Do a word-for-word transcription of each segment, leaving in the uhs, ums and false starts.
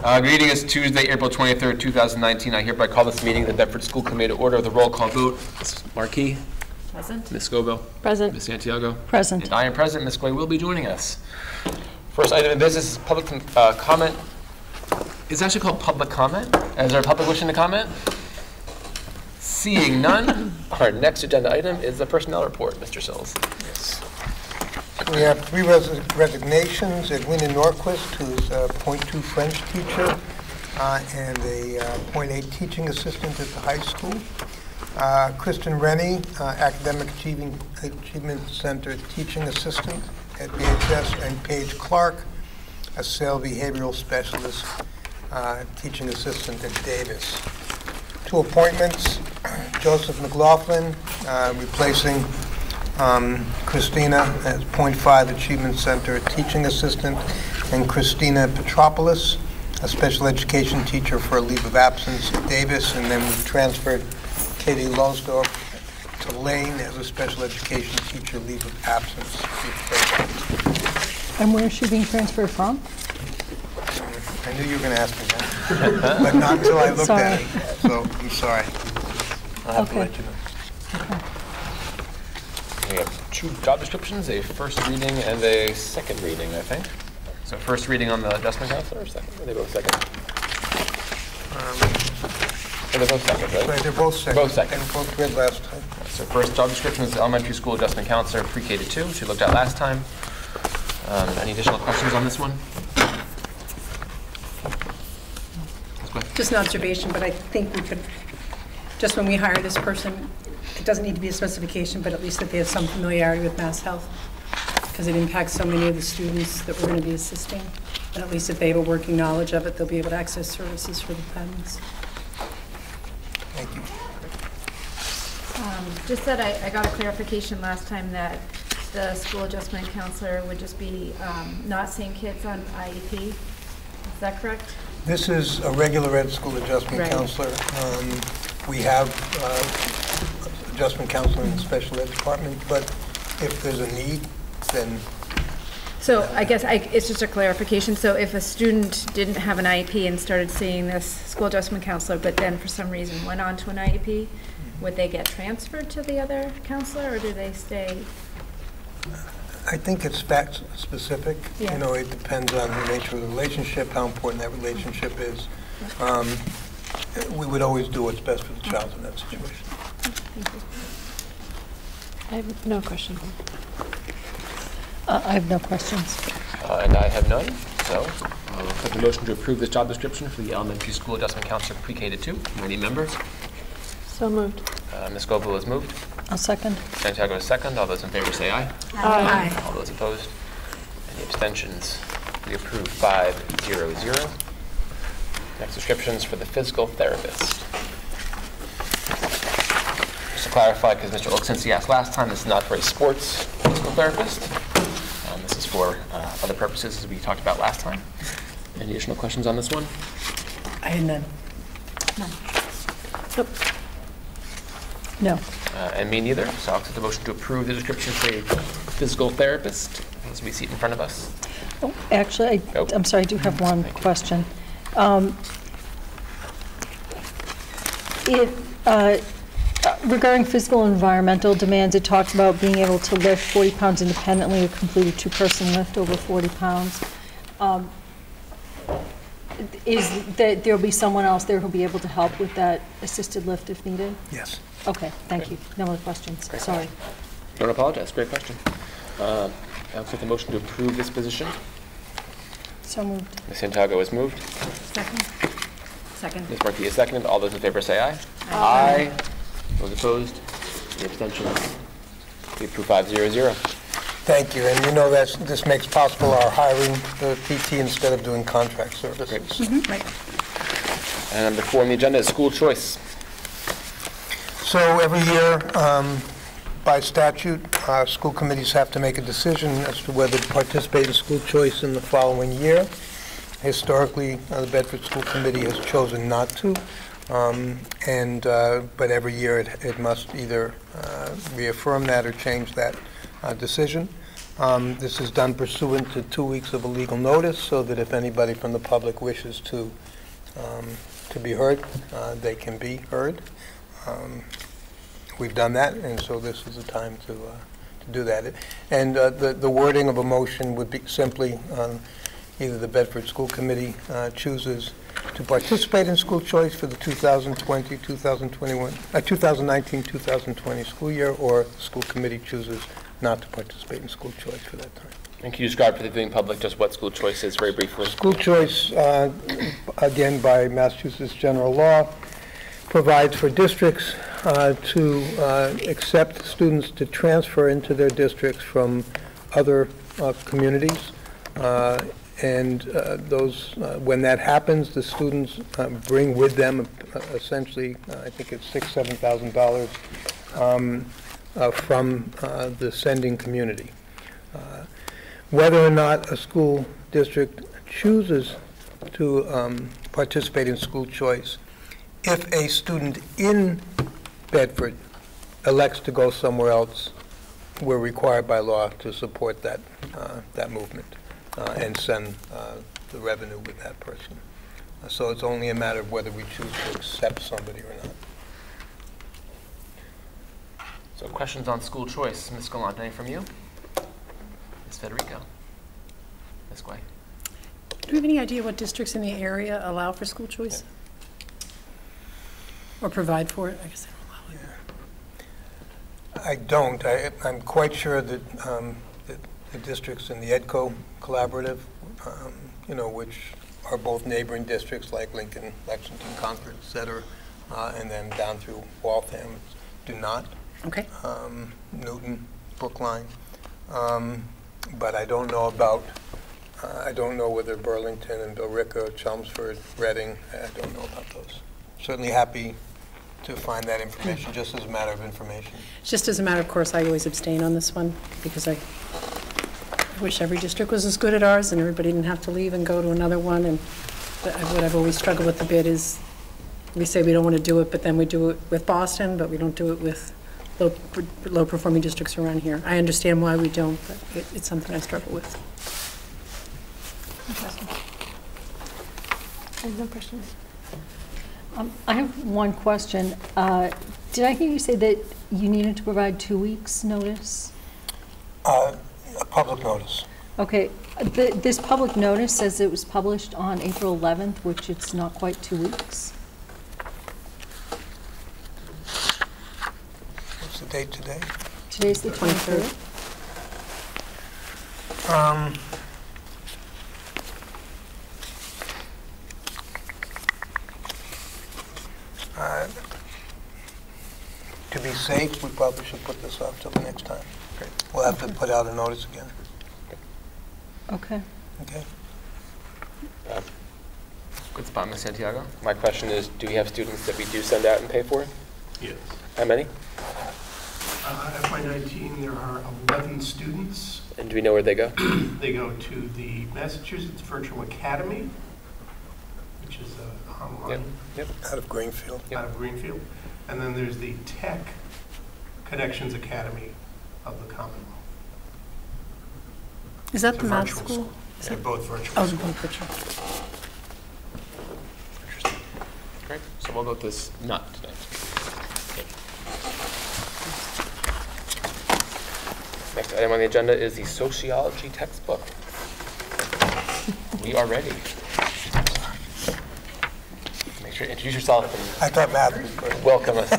Uh, good evening. It's Tuesday, April twenty-third, two thousand nineteen. I hereby call this meeting of the Bedford School Committee to order with a roll call vote. Miz Marquis. Present. Miz Scoville. Present. Miz Santiago. Present. And I am present. Miz Clay will be joining us. First item of business is public uh, comment. It's actually called public comment. Is there a public wishing to comment? Seeing none, our next agenda item is the personnel report. Mister Sills. Yes. We have three res resignations. Edwina Norquist, who's a point two French teacher, uh, and a uh, point eight teaching assistant at the high school. Uh, Kristen Rennie, uh, Academic Achieving, Achievement Center teaching assistant at B H S, and Paige Clark, a SAIL behavioral specialist, uh, teaching assistant at Davis. Two appointments, Joseph McLaughlin, uh, replacing um, Christina as point five Achievement Center teaching assistant, and Christina Petropoulos, a special education teacher for a leave of absence at Davis, and then we transferred Katie Losdorf to Lane as a special education teacher, leave of absence. And where is she being transferred from? I knew you were going to ask me that, but not until I looked sorry. at it, so I'm sorry. I'll have Okay. to let you know. We have two job descriptions, a first reading and a second reading, I think. So first reading on the adjustment counselor, or second? Are they both second? Um, Or they're both second, right? Right, they're both second. Both second. They both read last time. So first job description is the elementary school adjustment counselor, pre-K to two, which we looked at last time. Um, any additional questions on this one? Just an observation, but I think we could, just when we hire this person, it doesn't need to be a specification, but at least that they have some familiarity with Mass Health, because it impacts so many of the students that we're going to be assisting. And at least if they have a working knowledge of it, they'll be able to access services for the families. Thank you. Um, just that I, I got a clarification last time that the school adjustment counselor would just be um, not seeing kids on I E P. Is that correct? This is a regular ed school adjustment Right. counselor. Um, we have uh, adjustment counselor in the special ed department, but if there's a need, then So I guess I, it's just a clarification. So if a student didn't have an I E P and started seeing this school adjustment counselor, but then for some reason went on to an I E P, would they get transferred to the other counselor, or do they stay? I think it's fact specific. Yeah. You know, it depends on the nature of the relationship, how important that relationship is. Um, we would always do what's best for the child in that situation. Thank you. I have no question. Uh, I have no questions. Uh, and I have none, so I'll put the motion to approve this job description for the elementary school adjustment counselor, pre-K to two. Any members? So moved. Uh, Miz Scoville is moved. I'll second. Santiago is second. All those in favor say aye. Aye. All those opposed? Any abstentions? We approve five zero zero. Next descriptions for the physical therapist. Just to clarify, because Mister Olksinski asked last time, this is not for a sports physical therapist. Um, this is for uh, other purposes, as we talked about last time. Any additional questions on this one? I had none. Nope. No. Uh, and me neither. So I'll accept the motion to approve the description for a physical therapist. As we see it in front of us. Oh, actually, I, Oh. I'm sorry, I do have one Thank you. question. Um, it, uh, regarding physical and environmental demands, it talks about being able to lift forty pounds independently or complete a two-person lift over forty pounds. Um, is that there'll be someone else there who'll be able to help with that assisted lift if needed? Yes. Okay, thank you. No more questions. Great. Sorry. Don't apologize. Great question. Uh, I'll accept the motion to approve this position. So moved. Miz Santiago is moved. Second. Second. Miz Marquis is seconded. All those in favor say aye. Aye. Those opposed? Any abstentions? We approve five zero zero. Thank you. And you know that this makes possible our hiring the P T instead of doing contract services. Great. Right. And number four on the agenda is school choice. So every year, um, by statute, uh, school committees have to make a decision as to whether to participate in school choice in the following year. Historically, uh, the Bedford School Committee has chosen not to, um, and uh, but every year it, it must either uh, reaffirm that or change that uh, decision. Um, This is done pursuant to two weeks of a legal notice, so that if anybody from the public wishes to, um, to be heard, uh, they can be heard. Um, We've done that, and so this is the time to, uh, to do that. And uh, the, the wording of a motion would be simply, um, either the Bedford School Committee uh, chooses to participate in school choice for the two thousand twenty, two thousand twenty-one, uh, two thousand nineteen, two thousand twenty school year, or the school committee chooses not to participate in school choice for that time. And can you describe for the viewing public just what school choice is very briefly? School choice, uh, again, by Massachusetts general law, provides for districts uh, to uh, accept students to transfer into their districts from other uh, communities. Uh, and uh, those, uh, when that happens, the students uh, bring with them uh, essentially, uh, I think it's six, seven thousand dollars um, uh, from uh, the sending community. Uh, whether or not a school district chooses to um, participate in school choice, if a student in Bedford elects to go somewhere else, we're required by law to support that, uh, that movement uh, and send uh, the revenue with that person. Uh, so it's only a matter of whether we choose to accept somebody or not. So questions on school choice. Miz Gallant, any from you? Miz Federico? Miz Guay? Do we have any idea what districts in the area allow for school choice? Or provide for it? I guess they don't allow it. I don't. I, I'm quite sure that, um, that the districts in the EDCO collaborative, um, you know, which are both neighboring districts like Lincoln, Lexington, Concord, et cetera, uh, and then down through Waltham, do not. Okay. Um, Newton, Brookline. Um, but I don't know about, uh, I don't know whether Burlington and Billerica, Chelmsford, Reading, I don't know about those. Certainly happy to find that information, just as a matter of information. Just as a matter of course, I always abstain on this one because I wish every district was as good as ours and everybody didn't have to leave and go to another one. And but what I've always struggled with a bit is we say we don't want to do it, but then we do it with Boston, but we don't do it with low, low performing districts around here. I understand why we don't, but it, it's something I struggle with. Any other questions? Um, I have one question. Uh, did I hear you say that you needed to provide two weeks' notice? Uh, a public notice. Okay. The, this public notice says it was published on April eleventh, which it's not quite two weeks. What's the date today? Today's the twenty-third. Um, uh, to be safe, we probably should put this off till the next time. Great. We'll have to put out a notice again. Okay. Okay. Uh, Good spot, Miz Santiago. My question is, do we have students that we do send out and pay for? Yes. How many? Uh, F Y nineteen, there are eleven students. And do we know where they go? They go to the Massachusetts Virtual Academy, which is uh, online Yep. Out of Greenfield. Yep. out of Greenfield. And then there's the Tech Connections Academy of the Commonwealth. Is that It's the a math virtual school? Is They're that- both virtual Oh, schools. the virtual. Interesting. Great. So we'll go with this not tonight. Okay. Next item on the agenda is the sociology textbook. We are ready. Make sure to introduce yourself I thought math was first. and welcome us.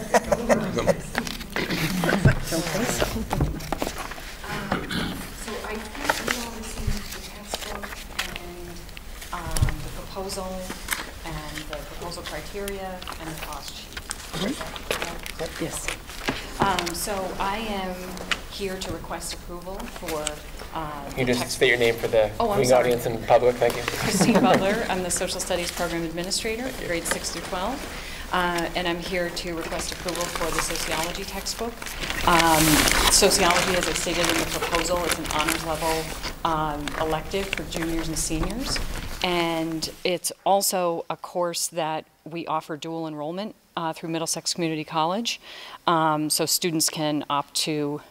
So I think we all received the textbook and um, the proposal and the proposal criteria and the cost sheet. Yes. Um, So I am here to request approval for um, Can you the just text- state your name for the Oh, I'm viewing sorry. audience and public? Thank you. Christine Butler, I'm the Social Studies Program Administrator, grades six through twelve. Uh, And I'm here to request approval for the sociology textbook. Um, Sociology, as it's stated in the proposal, is an honors level um, elective for juniors and seniors. And it's also a course that we offer dual enrollment uh, through Middlesex Community College. Um, So students can opt to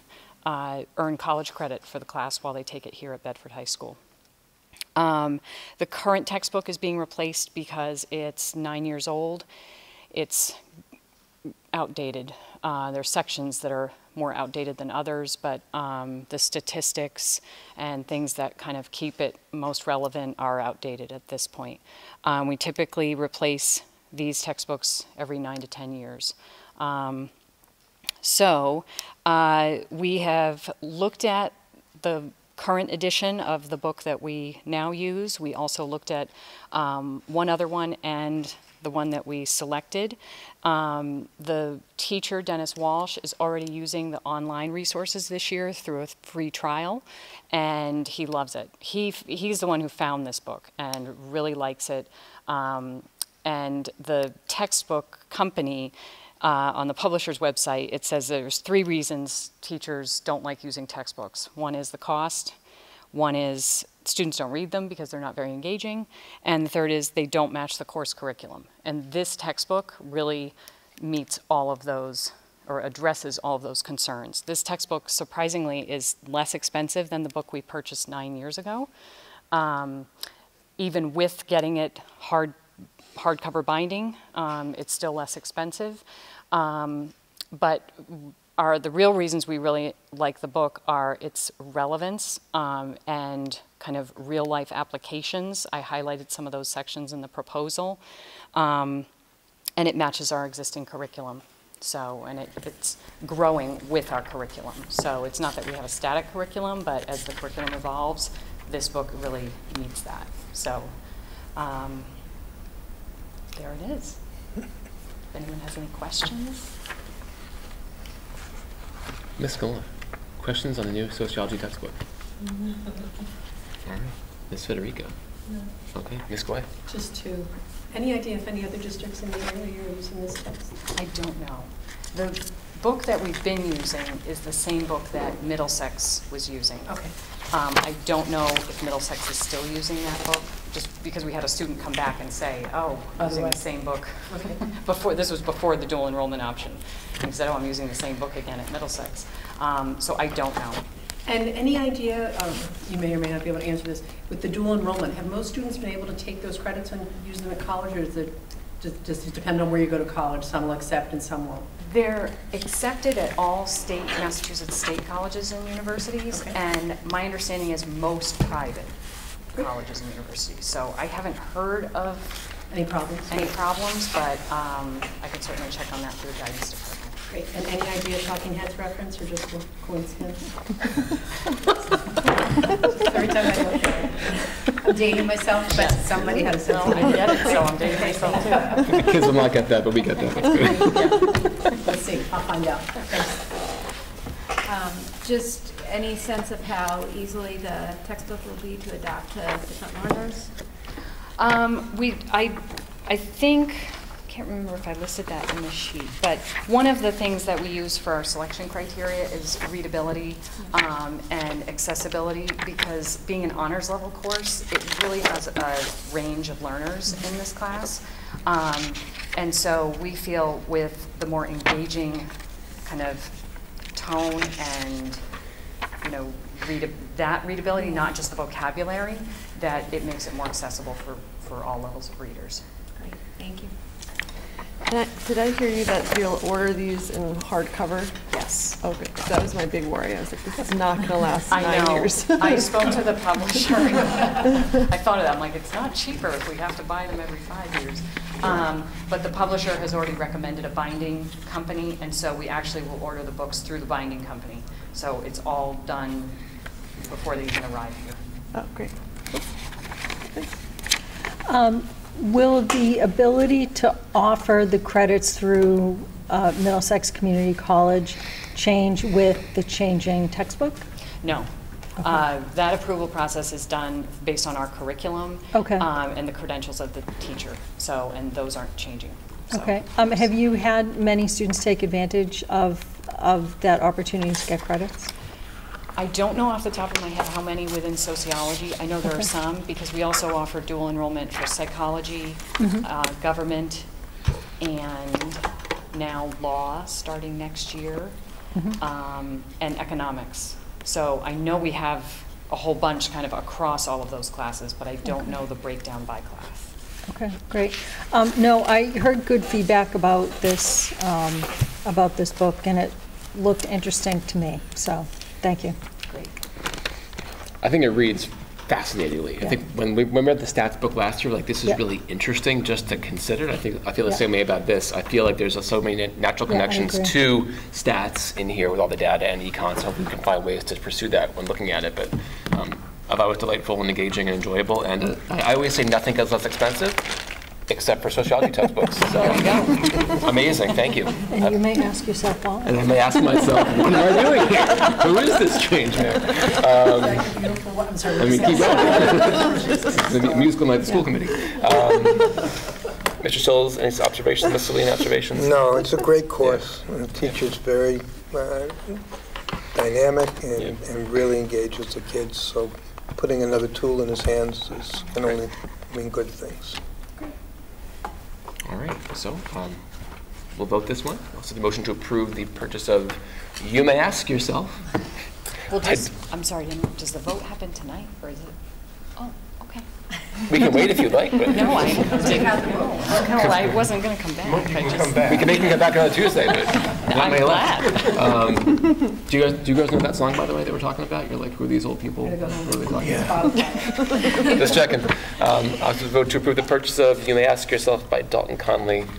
uh, earn college credit for the class while they take it here at Bedford High School. Um, the current textbook is being replaced because it's nine years old. It's outdated. Uh, there are sections that are more outdated than others, but um, the statistics and things that kind of keep it most relevant are outdated at this point. Um, we typically replace these textbooks every nine to ten years. Um, so uh, we have looked at the current edition of the book that we now use. We also looked at um, one other one and the one that we selected. Um, the teacher, Dennis Walsh, is already using the online resources this year through a free trial, and he loves it. He, he's the one who found this book and really likes it. Um, and the textbook company, uh, on the publisher's website, it says there's three reasons teachers don't like using textbooks. One is the cost. One is students don't read them because they're not very engaging. And the third is they don't match the course curriculum. And this textbook really meets all of those, or addresses all of those concerns. This textbook, surprisingly, is less expensive than the book we purchased nine years ago. Um, even with getting it hard, hardcover binding, um, it's still less expensive. Um, but Are the real reasons we really like the book are its relevance um, and kind of real life applications. I highlighted some of those sections in the proposal, um, and it matches our existing curriculum. So, and it, it's growing with our curriculum. So it's not that we have a static curriculum, but as the curriculum evolves, this book really meets that. So um, there it is. If anyone has any questions? Miz Scola, questions on the new sociology textbook? Mm-hmm. All right. Miz Federico? No. Okay. Miz Gway? Just two. Any idea if any other districts in the area are using this text? I don't know. The book that we've been using is the same book that Middlesex was using. Okay. Um, I don't know if Middlesex is still using that book, just because we had a student come back and say, oh, I'm using the same book. Okay. Before, this was before the dual enrollment option. And he said, oh, I'm using the same book again at Middlesex. Um, so I don't know. And any idea, um, you may or may not be able to answer this, with the dual enrollment, have most students been able to take those credits and use them at college, or does it just, just depend on where you go to college? Some will accept and some won't. They're accepted at all state, Massachusetts state colleges and universities, Okay. and my understanding is most private colleges and universities. So I haven't heard of Any problems? any problems, but um, I can certainly check on that through the guidance department. Great. And any idea Talking Heads reference, or just a coincidence? Every time I look at it. I'm dating myself, but somebody had a sense Well, of I get it, so I'm dating myself too. The kids will not get that, but we get that. That's good. Let's see, I'll find out. Thanks. Um, Just any sense of how easily the textbook will be to adapt to different learners? Um, we, I, I think, I can't remember if I listed that in the sheet, but one of the things that we use for our selection criteria is readability um, and accessibility, because being an honors level course, it really has a range of learners in this class. Um, and so we feel with the more engaging kind of tone and, you know, read that readability, not just the vocabulary, that it makes it more accessible for, for all levels of readers. Great, thank you. Did I, did I hear you that you'll order these in hardcover? Yes. Okay, that was my big worry. I was like, this is not going to last I nine know. years. I spoke to the publisher. I thought of that. I'm like, it's not cheaper if we have to buy them every five years. Um, but the publisher has already recommended a binding company, and so we actually will order the books through the binding company. So it's all done before they even arrive here. Oh, great. Um, Will the ability to offer the credits through uh, Middlesex Community College change with the changing textbook? No. Okay. Uh, that approval process is done based on our curriculum Okay. um, and the credentials of the teacher. So, and those aren't changing. So. Okay. Um, have you had many students take advantage of, of that opportunity to get credits? I don't know off the top of my head how many within sociology. I know there Okay. are some, because we also offer dual enrollment for psychology, Mhm. uh, government, and now law starting next year. um, and economics. So I know we have a whole bunch kind of across all of those classes, but I don't know the breakdown by class. Okay, great. Um, No, I heard good feedback about this, um, about this book, and it looked interesting to me, so thank you. Great. I think it reads fascinatingly. I Yeah. think when we, when we read the stats book last year, like, this is Yeah. really interesting just to consider. I think I feel the Yeah. same way about this. I feel like there's so many natural Yeah, I connections agree. to stats in here with all the data and econ, so we can find ways to pursue that when looking at it. But um, I thought it was delightful and engaging and enjoyable. And I, I always say nothing gets less expensive, except for sociology textbooks. So amazing, thank you. And you may ask yourself why. And I may ask myself, what am I doing here? Who is this strange man? Um, I'm sorry. I mean, keep going. The mu- musical night, the school committee. Um, Mister Sills, any observations, Miz Celine, observations? No, it's a great course. The teacher's very uh, dynamic and and really engages the kids, so putting another tool in his hands is, can only mean good things. All right, so um, we'll vote this one. Also, the motion to approve the purchase of, you may ask yourself. Well, does, I'm sorry, to interrupt. Does the vote happen tonight, or is it? Oh, okay. We can wait if you'd like, but No, I didn't. No, I wasn't going to come back. I just, we can make him come back on Tuesday, but not I'm many left. glad. Um, do you guys do you guys know that song, by the way, that we're talking about? You're like, who are these old people? What are they talking about? Just checking. Um, I'll just vote to approve the purchase of You May Ask Yourself by Dalton Conley. Um,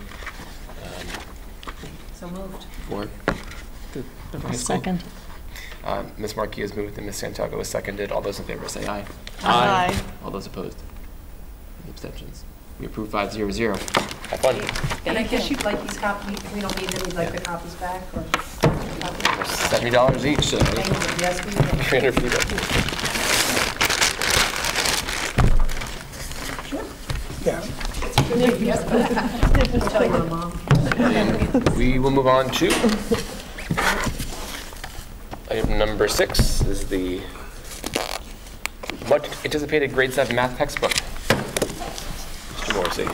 So moved. for the, the high school. Second. Um, Miz Markey has moved and Miz Santiago has seconded. All those in favor say aye. Aye. All those opposed? Any abstentions? We approve five zero zero. Have fun. And I Thank guess you. you'd like these copies, if we don't need them, we'd like the copies back, or copies? Seventy dollars each, so Thank you. Yes, we do. three hundred fifty. Yeah. I'll tell your mom. And we will move on to item number six, is the much anticipated grade seven math textbook. Mister Morrissey.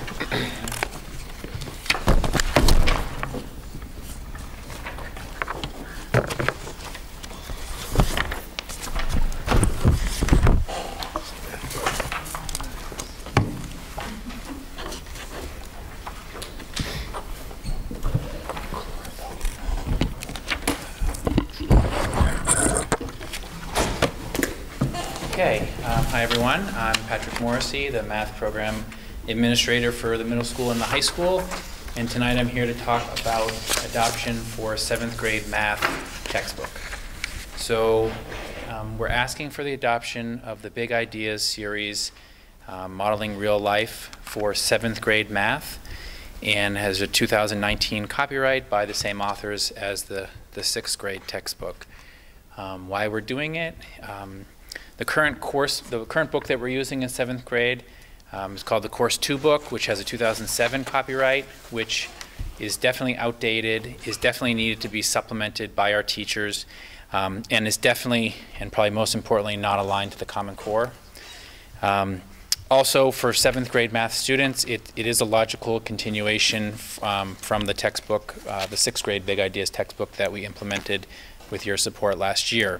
Okay, um, hi everyone. I'm Patrick Morrissey, the math program administrator for the middle school and the high school. And tonight I'm here to talk about adoption for seventh grade math textbook. So um, we're asking for the adoption of the Big Ideas series, um, modeling real life for seventh grade math, and has a two thousand nineteen copyright by the same authors as the, the sixth grade textbook. Um, why we're doing it? Um, The current course, the current book that we're using in seventh grade um, is called the Course two book, which has a two thousand seven copyright, which is definitely outdated, is definitely needed to be supplemented by our teachers, um, and is definitely, and probably most importantly, not aligned to the Common Core. Um, also, for seventh grade math students, it, it is a logical continuation um, from the textbook, uh, the sixth grade Big Ideas textbook that we implemented with your support last year.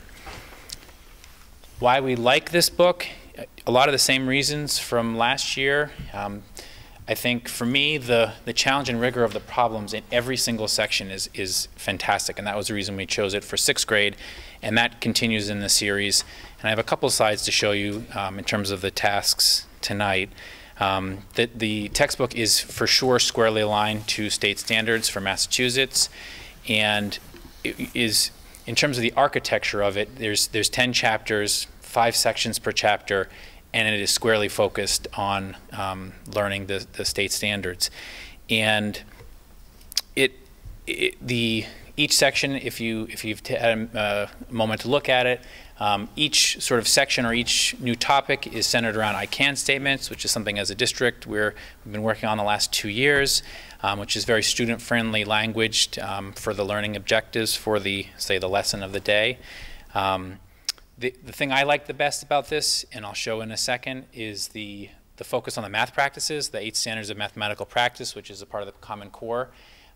Why we like this book, a lot of the same reasons from last year. Um, I think for me, the, the challenge and rigor of the problems in every single section is, is fantastic, and that was the reason we chose it for sixth grade, and that continues in the series. And I have a couple slides to show you um, in terms of the tasks tonight. Um, the, the textbook is for sure squarely aligned to state standards for Massachusetts, and it is, in terms of the architecture of it, there's, there's ten chapters, five sections per chapter, and it is squarely focused on um, learning the, the state standards. And it, it, the, each section, if, you, if you've had a, a moment to look at it, um, each sort of section or each new topic is centered around I can statements, which is something as a district we're, we've been working on the last two years. Um, which is very student-friendly language um, for the learning objectives for the, say, the lesson of the day. Um, the, the thing I like the best about this, and I'll show in a second, is the, the focus on the math practices, the eight standards of mathematical practice, which is a part of the Common Core.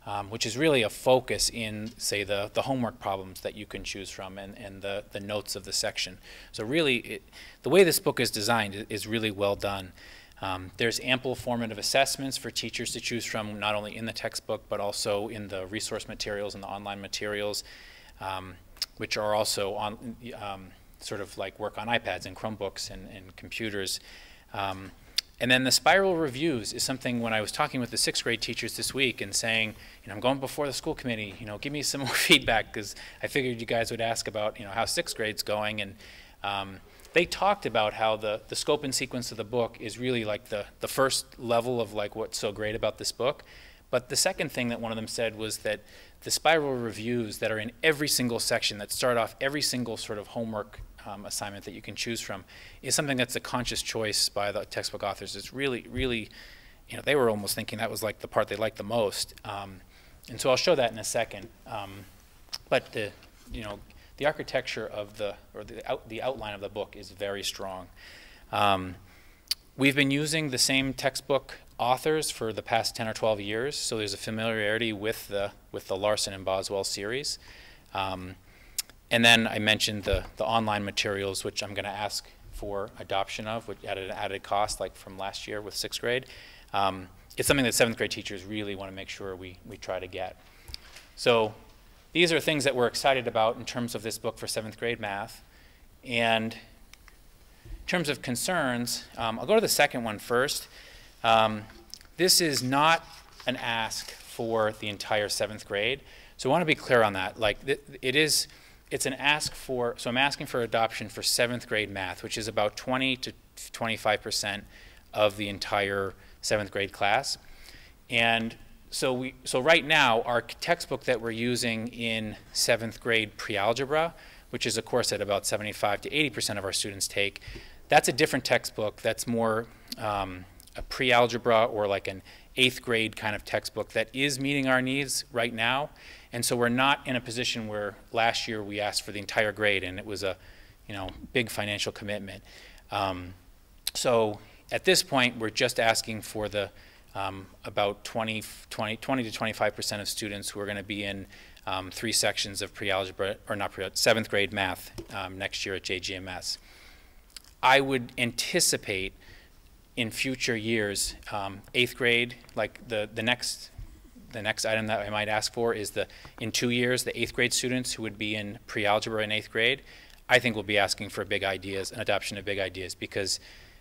um, which is really a focus in, say, the, the homework problems that you can choose from and, and the, the notes of the section. So really, it, the way this book is designed is really well done. Um, there's ample formative assessments for teachers to choose from, not only in the textbook, but also in the resource materials and the online materials, um, which are also on um, sort of like work on iPads and Chromebooks and, and computers. Um, and then the spiral reviews is something when I was talking with the sixth grade teachers this week and saying, you know, I'm going before the school committee, you know, give me some more feedback, because I figured you guys would ask about, you know, how sixth grade's going. And um, they talked about how the, the scope and sequence of the book is really like the, the first level of like what's so great about this book. But the second thing that one of them said was that the spiral reviews that are in every single section that start off every single sort of homework um, assignment that you can choose from is something that's a conscious choice by the textbook authors. It's really, really, you know, they were almost thinking that was like the part they liked the most. Um, and so I'll show that in a second. Um, but the, you know, the architecture of the, or the, out, the outline of the book is very strong. Um, we've been using the same textbook authors for the past ten or twelve years, so there's a familiarity with the, with the Larson and Boswell series. Um, and then I mentioned the, the online materials, which I'm going to ask for adoption of, which at an added cost, like from last year with sixth grade. Um, it's something that seventh grade teachers really want to make sure we, we try to get. So these are things that we're excited about in terms of this book for seventh grade math. And in terms of concerns, um, I'll go to the second one first. Um, this is not an ask for the entire seventh grade. So I want to be clear on that. Like it, it is, it's an ask for, so I'm asking for adoption for seventh grade math, which is about twenty to twenty-five percent of the entire seventh grade class. And So, we, so right now, our textbook that we're using in seventh grade pre-algebra, which is a course that about seventy-five to eighty percent of our students take, that's a different textbook. That's more um, a pre-algebra or like an eighth grade kind of textbook that is meeting our needs right now. And so we're not in a position where last year we asked for the entire grade and it was a, you know, big financial commitment. Um, so at this point, we're just asking for the Um, about twenty, twenty, twenty to twenty-five percent of students who are going to be in um, three sections of pre-algebra, or not pre seventh grade math um, next year at J G M S. I would anticipate in future years, um, eighth grade, like the, the next the next item that I might ask for is the, in two years, the eighth grade students who would be in pre-algebra in eighth grade, I think we'll be asking for big ideas, an adoption of big ideas, because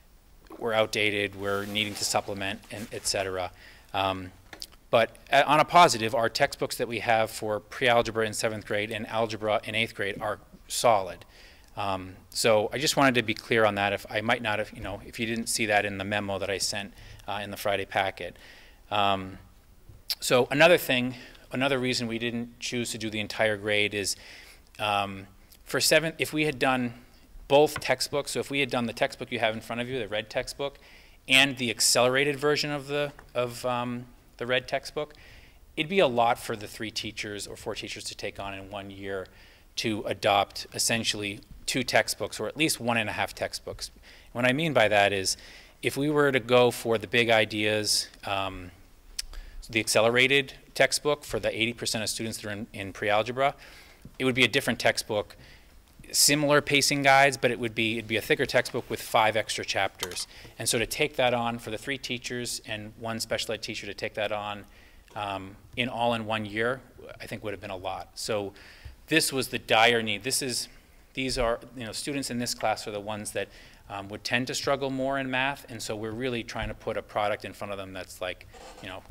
we're outdated, we're needing to supplement, and et cetera. Um, but on a positive, our textbooks that we have for pre-algebra in seventh grade and algebra in eighth grade are solid. Um, so I just wanted to be clear on that. If I might not have, you know, if you didn't see that in the memo that I sent uh, in the Friday packet. Um, so another thing, another reason we didn't choose to do the entire grade is um, for seventh, if we had done both textbooks, so if we had done the textbook you have in front of you, the red textbook, and the accelerated version of the of um, the red textbook, it'd be a lot for the three teachers or four teachers to take on in one year to adopt essentially two textbooks, or at least one and a half textbooks. What I mean by that is, if we were to go for the big ideas, um, the accelerated textbook for the eighty percent of students that are in, in pre-algebra, it would be a different textbook. Similar pacing guides, but it would be it'd be a thicker textbook with five extra chapters. And so to take that on for the three teachers and one special ed teacher to take that on um, in all in one year, I think would have been a lot. So this was the dire need. This is these are you know students in this class are the ones that um, would tend to struggle more in math, and so we're really trying to put a product in front of them that's like you know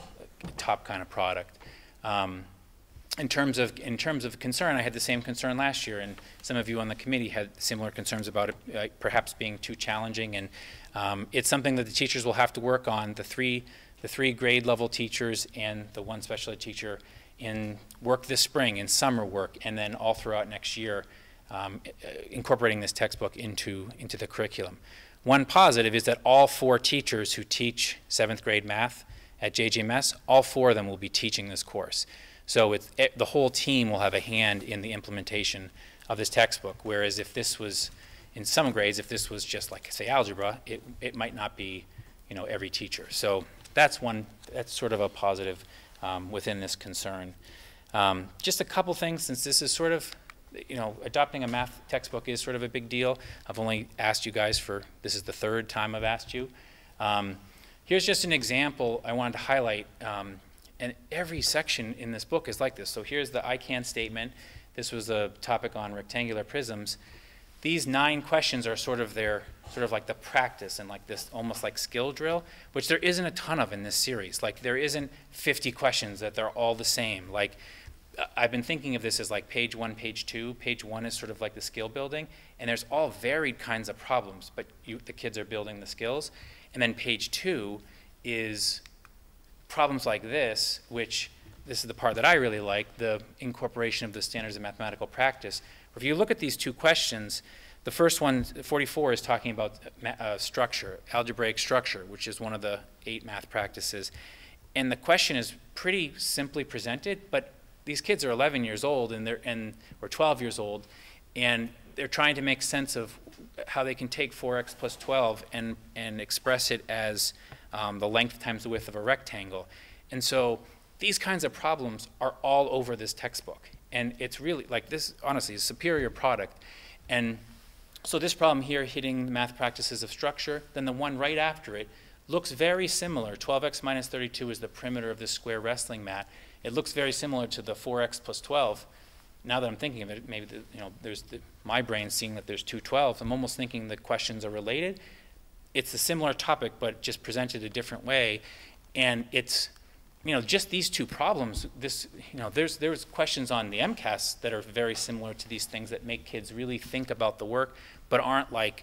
a top kind of product. Um, In terms of in terms of concern, I had the same concern last year, and some of you on the committee had similar concerns about it uh, perhaps being too challenging. And um, it's something that the teachers will have to work on. The three the three grade level teachers and the one special ed teacher in work this spring, in summer work, and then all throughout next year, um, incorporating this textbook into into the curriculum. One positive is that all four teachers who teach seventh grade math at J G M S, all four of them will be teaching this course. So it's, it, the whole team will have a hand in the implementation of this textbook, whereas if this was, in some grades, if this was just like, say, algebra, it, it might not be, you know, every teacher. So that's one, that's sort of a positive um, within this concern. Um, just a couple things, since this is sort of, you know, adopting a math textbook is sort of a big deal. I've only asked you guys for, this is the third time I've asked you. Um, here's just an example I wanted to highlight. Um, and every section in this book is like this. So here's the I CAN statement. This was a topic on rectangular prisms. These nine questions are sort of their, sort of like the practice and like this almost like skill drill, which there isn't a ton of in this series. Like there isn't fifty questions that they're all the same. Like I've been thinking of this as like page one, page two. Page one is sort of like the skill building, and there's all varied kinds of problems, but you, the kids are building the skills. And then page two is problems like this, which this is the part that I really like, the incorporation of the standards of mathematical practice. If you look at these two questions, the first one, forty-four, is talking about uh, structure, algebraic structure, which is one of the eight math practices. And the question is pretty simply presented, but these kids are eleven years old and they're and or twelve years old, and they're trying to make sense of how they can take four x plus twelve and and express it as um, the length times the width of a rectangle. And so these kinds of problems are all over this textbook, and it's really like this. Honestly, is a superior product. And so this problem here, hitting the math practices of structure, then the one right after it looks very similar. twelve x minus thirty-two is the perimeter of this square wrestling mat. It looks very similar to the four x plus twelve. Now that I'm thinking of it, maybe the, you know, there's the, my brain seeing that there's two twelves. I'm almost thinking the questions are related. It's a similar topic, but just presented a different way. And it's, you know, just these two problems. This, you know, there's there's questions on the MCAS that are very similar to these things that make kids really think about the work, but aren't like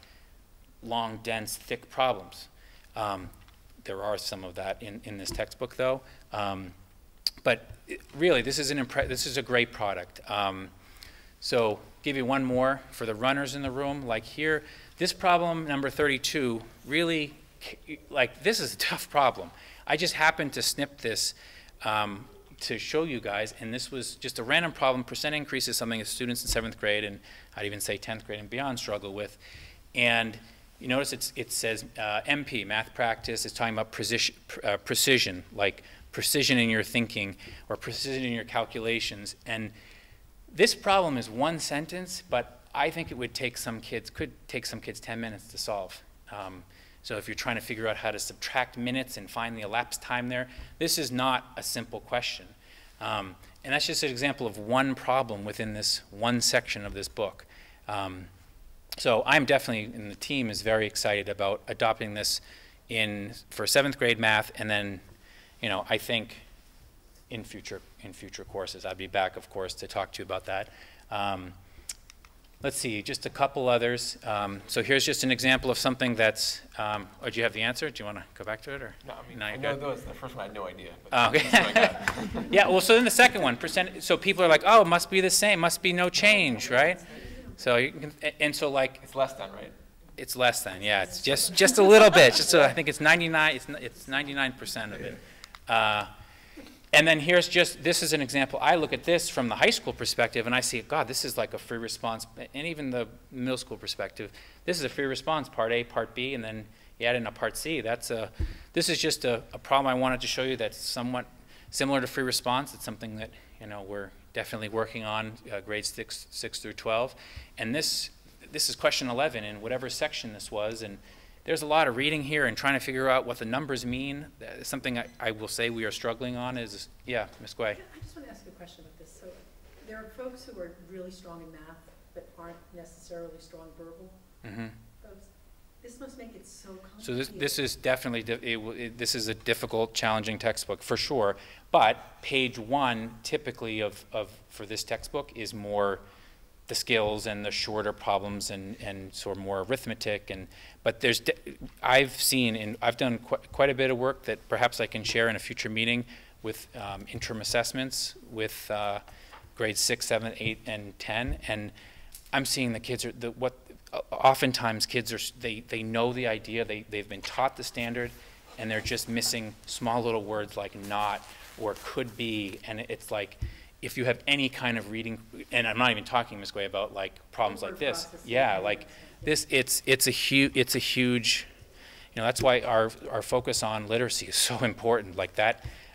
long, dense, thick problems. Um, there are some of that in in this textbook, though. Um, But it, really, this is an impre this is a great product. Um, so, give you one more for the runners in the room. Like here, this problem number thirty-two really, like this is a tough problem. I just happened to snip this um, to show you guys, and this was just a random problem. Percent increase is something that students in seventh grade and I'd even say tenth grade and beyond struggle with. And you notice it's, it says uh, M P, math practice. It's talking about precision, uh, precision, like precision in your thinking or precision in your calculations. And this problem is one sentence, but I think it would take some kids, could take some kids ten minutes to solve. Um, so if you're trying to figure out how to subtract minutes and find the elapsed time there, this is not a simple question. Um, and that's just an example of one problem within this one section of this book. Um, so I'm definitely, and the team is very excited about adopting this in for seventh grade math, and then you know, I think in future in future courses, I'd be back, of course, to talk to you about that. Um, let's see, just a couple others. Um, so here's just an example of something that's. Um, oh, do you have the answer? Do you want to go back to it, or? No, I mean, no, I know those. The first one I had no idea. But oh, okay. Yeah. Well, so then the second one, percent. So people are like, oh, it must be the same. Must be no change, right? So you can, and so like. It's less than, right? It's less than, yeah. It's just just a little bit. Just so I think it's ninety-nine. It's it's ninety-nine percent of it. Uh, and then here's just, this is an example. I look at this from the high school perspective and I see, God, this is like a free response, and even the middle school perspective, this is a free response, part A, part B, and then you add in a part C. That's a, this is just a, a problem I wanted to show you that's somewhat similar to free response. It's something that, you know, we're definitely working on, uh, grades six, six through twelve. And this, this is question eleven in whatever section this was, and there's a lot of reading here and trying to figure out what the numbers mean. Uh, something I, I will say we are struggling on is, yeah, Miz Guay. I just want to ask you a question about this. So there are folks who are really strong in math but aren't necessarily strong verbal Mm-hmm. folks. This must make it so complicated. So this, this is definitely, it, it, this is a difficult, challenging textbook for sure, but page one typically of, of for this textbook is more the skills and the shorter problems and, and sort of more arithmetic. And but there's, I've seen, and I've done qu quite a bit of work that perhaps I can share in a future meeting with um, interim assessments with uh, grades six, seven, eight, and ten. And I'm seeing the kids are, the, what, oftentimes kids are, they, they know the idea, they, they've been taught the standard, and they're just missing small little words like not or could be, and it's like, if you have any kind of reading, and I'm not even talking, Miz Guay, about like problems like this. Yeah, like this, it's it's a huge, it's a huge, you know, that's why our our focus on literacy is so important. Like that,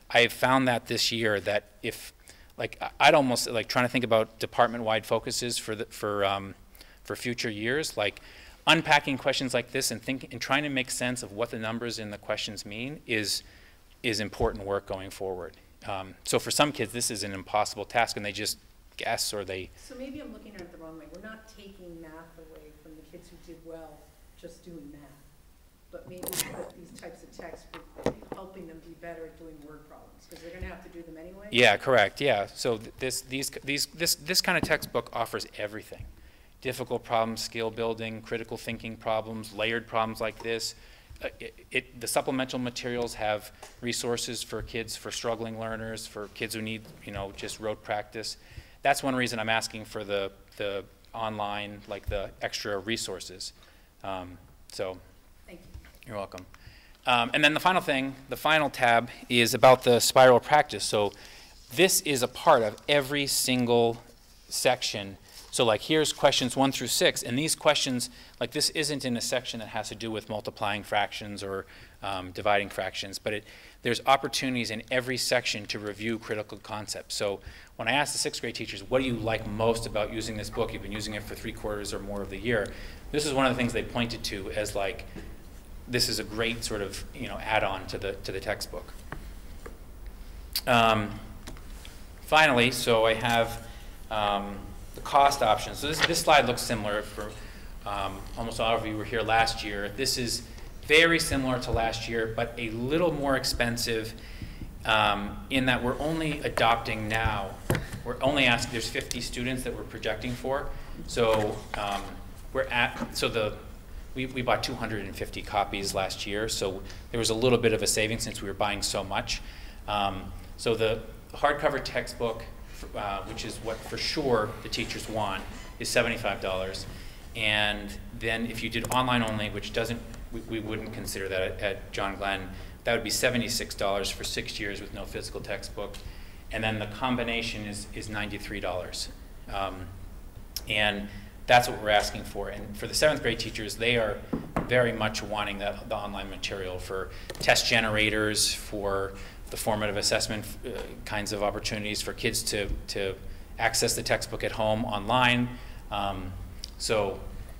I've found that this year that if, like, I'd almost, like, trying to think about department-wide focuses for the, for, um, for future years, like, unpacking questions like this and think, and trying to make sense of what the numbers in the questions mean is, is important work going forward. Um, so for some kids, this is an impossible task, and they just guess, or they... So maybe I'm looking at it the wrong way. We're not taking math away from the kids who did well just doing math. But maybe with these types of texts, we're helping them be better at doing word problems, because they're going to have to do them anyway. Yeah, correct. Yeah. So th this, these, these, this, this kind of textbook offers everything: difficult problems, skill building, critical thinking problems, layered problems like this. Uh, it, it, the supplemental materials have resources for kids, for struggling learners, for kids who need, you know, just rote practice. That's one reason I'm asking for the the online, like the extra resources. Um, so. Thank you. You're welcome. Um, and then the final thing, the final tab, is about the spiral practice. So this is a part of every single section. So like here's questions one through six, and these questions, like this isn't in a section that has to do with multiplying fractions or um, dividing fractions, but it, there's opportunities in every section to review critical concepts. So when I asked the sixth grade teachers, what do you like most about using this book? You've been using it for three quarters or more of the year. This is one of the things they pointed to as like, this is a great sort of, you know, add-on to the to the textbook. Um, finally, so I have um, the cost option. So this this slide looks similar for um, almost all of you were here last year. This is very similar to last year, but a little more expensive um, in that we're only adopting now. We're only asking. There's fifty students that we're projecting for. So um, we're at. So the We, we bought two hundred fifty copies last year, so there was a little bit of a savings since we were buying so much. Um, so the hardcover textbook, uh, which is what for sure the teachers want, is seventy-five dollars. And then if you did online only, which doesn't, we, we wouldn't consider that at, at John Glenn, that would be seventy-six dollars for six years with no physical textbook. And then the combination is, is ninety-three dollars. Um, and that's what we're asking for. And for the seventh grade teachers, they are very much wanting that, the online material for test generators, for the formative assessment uh, kinds of opportunities for kids to, to access the textbook at home online. Um, so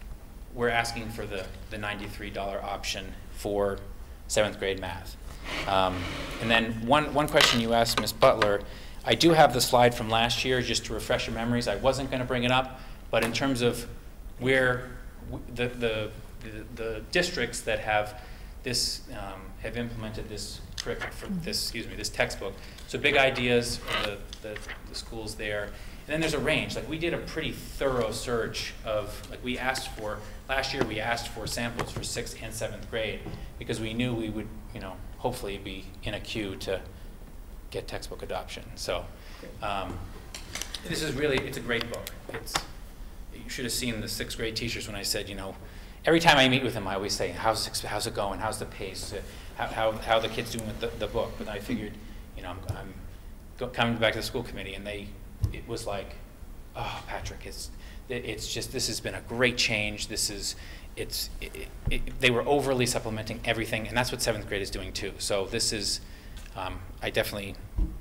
we're asking for the, the ninety-three dollar option for seventh grade math. Um, and then one, one question you asked, Miz Butler, I do have the slide from last year just to refresh your memories. I wasn't going to bring it up, but in terms of where the, the, the, the districts that have this, um, have implemented this curriculum, for this, excuse me, this textbook. So big ideas for the, the, the schools there. And then there's a range. Like we did a pretty thorough search of, like we asked for, last year we asked for samples for sixth and seventh grade because we knew we would, you know, hopefully be in a queue to get textbook adoption. So um, this is really, it's a great book. It's, you should have seen the sixth grade teachers when I said, you know, every time I meet with them, I always say, how's, how's it going? How's the pace? How, how, how are the kids doing with the, the book? But I figured, you know, I'm, I'm go, coming back to the school committee, and they, it was like, oh, Patrick, it's, it's just, this has been a great change. This is, it's, it, it, they were overly supplementing everything, and that's what seventh grade is doing too. So this is, um, I definitely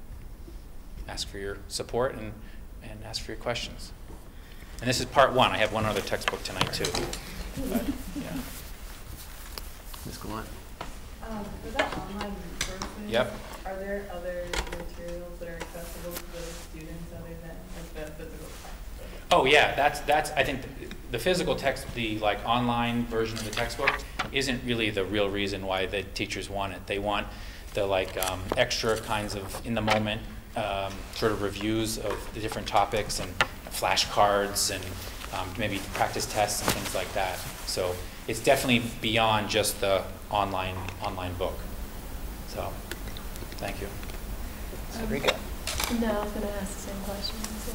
ask for your support and, and ask for your questions. And this is part one. I have one other textbook tonight too. But, yeah. Miz Gallant. Um, for that online resources, Yep. are there other materials that are accessible to those students other than like the physical text? Oh yeah, that's that's. I think the, the physical text, the like online version of the textbook, isn't really the real reason why the teachers want it. They want the like um, extra kinds of in the moment um, sort of reviews of the different topics and flashcards and um, maybe practice tests and things like that. So it's definitely beyond just the online online book. So thank you. Sabrina. No, I was going to ask the same question.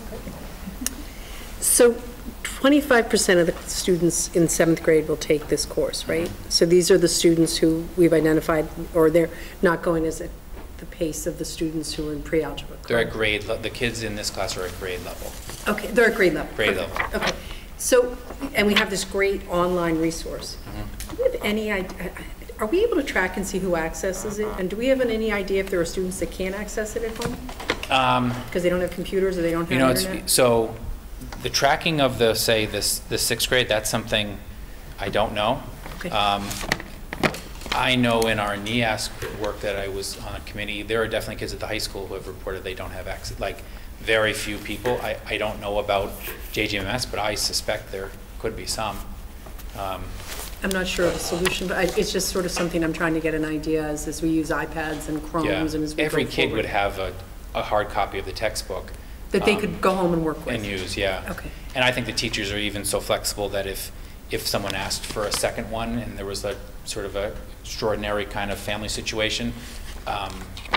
So twenty-five percent of the students in seventh grade will take this course, right? So these are the students who we've identified, or they're not going as at the pace of the students who are in pre-algebra. They're at grade, le the kids in this class are at grade level. Okay, they're at grade level. Grade Perfect. level. Okay, so, and we have this great online resource. Mm-hmm. Do you have any idea, are we able to track and see who accesses it? And do we have any idea if there are students that can't access it at home? Um, Because they don't have computers or they don't have You know, internet? it's, so the tracking of the, say, this, the sixth grade, that's something I don't know. Okay. Um, I know in our N E A S work that I was on a committee, there are definitely kids at the high school who have reported they don't have access, like very few people. I, I don't know about J G M S, but I suspect there could be some. Um, I'm not sure of a solution, but I, it's just sort of something I'm trying to get an idea as, as we use iPads and Chromes yeah. and as we go Every kid forward. would have a, a hard copy of the textbook. That they um, could go home and work with. And use, yeah. Okay. And I think the teachers are even so flexible that if, if someone asked for a second one and there was a sort of a extraordinary kind of family situation, um,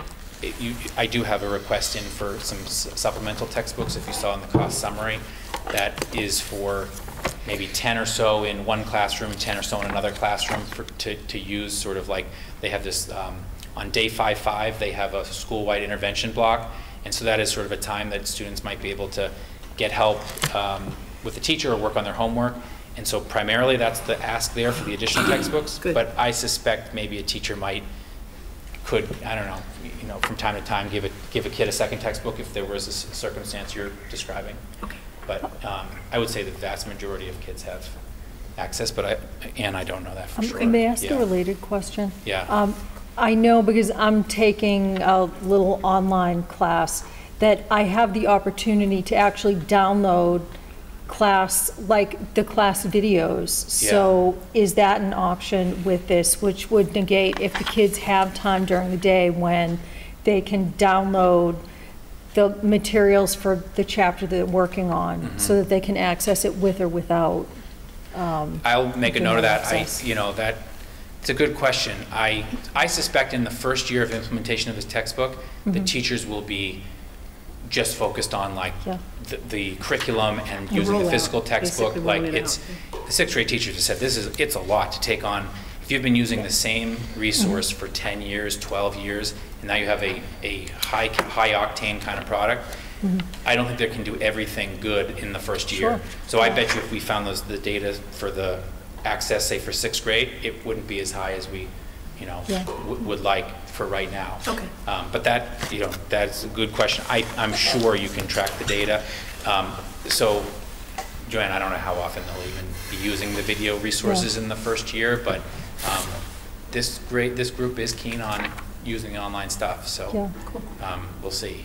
it, you, I do have a request in for some s- supplemental textbooks, if you saw in the cost summary, that is for maybe ten or so in one classroom, ten or so in another classroom for, to, to use sort of like, they have this, um, on day five five, they have a school-wide intervention block. And so that is sort of a time that students might be able to get help um, with the teacher or work on their homework. And so primarily that's the ask there for the additional textbooks. Good. But I suspect maybe a teacher might, could, I don't know, you know, from time to time give a, give a kid a second textbook if there was a s- circumstance you're describing. Okay. But um, I would say the vast majority of kids have access, but I, and I don't know that for Um, sure. May I ask Yeah. a related question? Yeah. Um, I know because I'm taking a little online class that I have the opportunity to actually download class, like the class videos. So is that an option with this, which would negate if the kids have time during the day when they can download the materials for the chapter that they're working on so that they can access it with or without? um, I'll make a note of that. I, access? you know, that, it's a good question. I, I suspect in the first year of implementation of this textbook, the teachers will be just focused on like Yeah. the, the curriculum and The using the rollout, physical textbook. basically Like rolling it it's, out. the sixth grade teachers have said, this is, it's a lot to take on. If you've been using the same resource Mm-hmm. for ten years, twelve years, and now you have a, a high, high octane kind of product, I don't think they can do everything good in the first year. Sure. So I bet you if we found those, the data for the access, say for sixth grade, it wouldn't be as high as we, you know, Yeah. w- would like for right now. Okay. Um, But that, you know, that's a good question. I, I'm sure you can track the data. Um, So, Joanne, I don't know how often they'll even be using the video resources in the first year, but um, this great, this group is keen on using the online stuff, so Yeah. um, we'll see.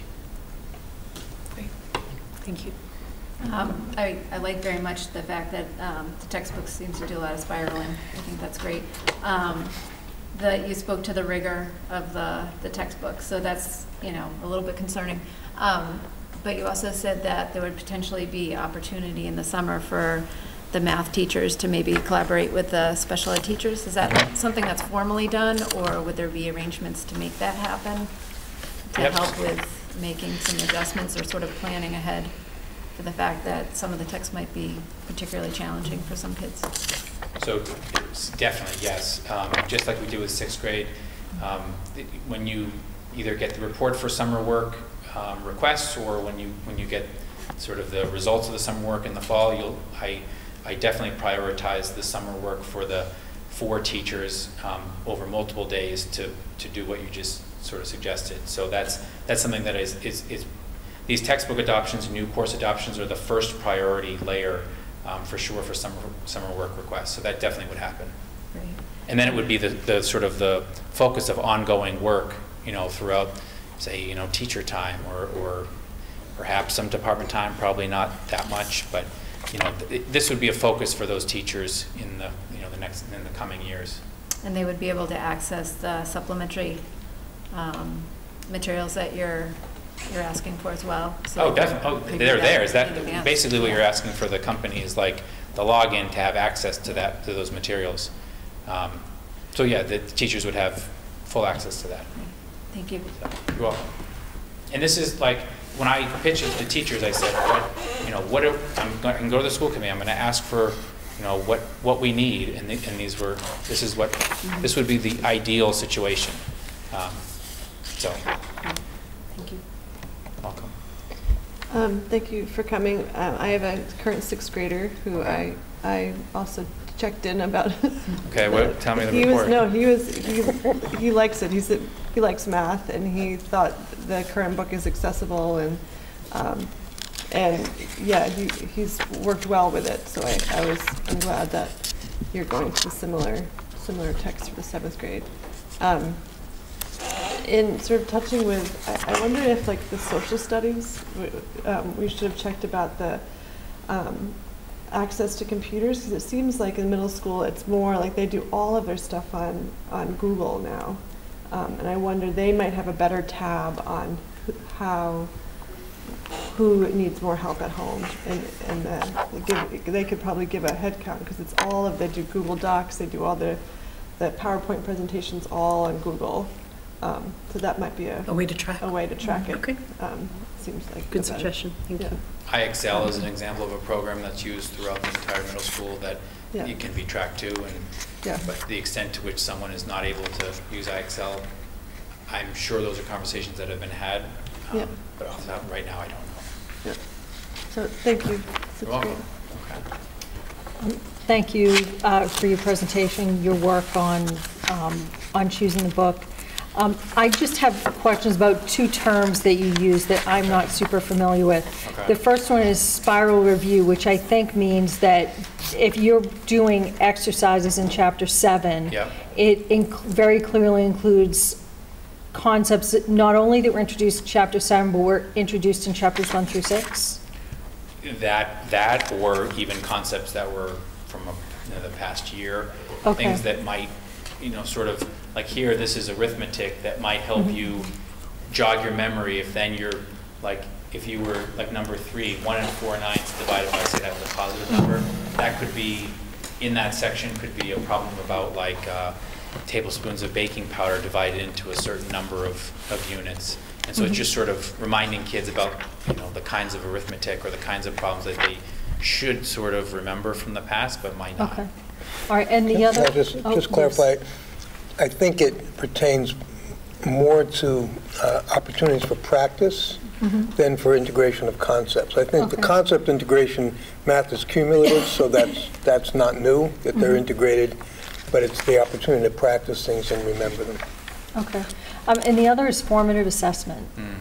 Great. Thank you. Um, I, I like very much the fact that um, the textbook seems to do a lot of spiraling. I think that's great. Um, That you spoke to the rigor of the, the textbook, so that's, you know, a little bit concerning. Um, But you also said that there would potentially be opportunity in the summer for the math teachers to maybe collaborate with the special ed teachers. Is that something that's formally done, or would there be arrangements to make that happen? To Yep. help with making some adjustments or sort of planning ahead for the fact that some of the texts might be particularly challenging for some kids? So it's definitely, yes. Um, Just like we do with sixth grade, um, it- when you either get the report for summer work um, requests, or when you, when you get sort of the results of the summer work in the fall, you'll, I, I definitely prioritize the summer work for the four teachers um, over multiple days to, to do what you just sort of suggested. So that's, that's something that is, is, is, these textbook adoptions, new course adoptions are the first priority layer um, for sure for summer, summer work requests. So that definitely would happen. Right. And then it would be the, the sort of the focus of ongoing work, you know, throughout, say, you know, teacher time or, or perhaps some department time, probably not that much, but, you know, th this would be a focus for those teachers in the, you know, the next, in the coming years. And they would be able to access the supplementary um, materials that you're, you're asking for as well? So Oh, definitely, oh, maybe they're that there. Is in that, advance. basically what Yeah. you're asking for the company is like the login to have access to that, to those materials. Um, So yeah, the teachers would have full access to that. Thank you. So, you're welcome. And this is like, when I pitched it to teachers, I said, what, you know, what, are, I'm going to go to the school committee, I'm going to ask for, you know, what, what we need, and, the, and these were, this is what, this would be the ideal situation. Um, So, Thank you. welcome. Um, thank you for coming. Um, I have a current sixth grader who I I also checked in about. Okay, what? Tell me the he report. Was, no, he was he, he likes it. He's he likes math, and he thought the current book is accessible, and um, and yeah, he he's worked well with it. So I, I was I'm glad that you're going to similar similar text for the seventh grade. Um, in sort of touching with, I, I wonder if like the social studies, um, we should have checked about the um, access to computers, because it seems like in middle school it's more like they do all of their stuff on, on Google now. Um, and I wonder, they might have a better tab on who, how, who needs more help at home. And, and uh, they, give, they could probably give a head count, because it's all of, they do Google Docs, they do all the, the PowerPoint presentations all on Google. Um, so that might be a, A way to track. a way to track it. Okay. Um, seems like Good a better- suggestion, thank yeah. you. iExcel is an example of a program that's used throughout the entire middle school that Yeah. it can be tracked to, and Yeah. but the extent to which someone is not able to use iExcel, I'm sure those are conversations that have been had. um, Yeah. But off the top, right now, I don't know. Yeah. So thank you. That's You're welcome. great. Okay. Thank you uh, for your presentation, your work on, um, on choosing the book. Um, I just have questions about two terms that you use that I'm not super familiar with. Okay. The first one is spiral review, which I think means that if you're doing exercises in chapter seven, Yep. it inc- very clearly includes concepts that not only that were introduced in chapter seven, but were introduced in chapters one through six. That, that, or even concepts that were from a, you know, the past year. Okay. Things that might, you know, sort of, like here, this is arithmetic that might help Mhm. you jog your memory if then you're, like, if you were, like, number three, one and four ninths divided by, say that was a positive number, that could be, in that section, could be a problem about, like, uh, tablespoons of baking powder divided into a certain number of, of units. And so Mhm. it's just sort of reminding kids about, you know, the kinds of arithmetic or the kinds of problems that they should sort of remember from the past, but might not. Okay. All right, and the Can other... I just, oh, just yes. clarify, I think it pertains more to uh, opportunities for practice Mhm. than for integration of concepts. I think the Okay. concept integration, math is cumulative, so that's, that's not new, that they're Mhm. integrated, but it's the opportunity to practice things and remember them. Okay. Um, And the other is formative assessment, Mm.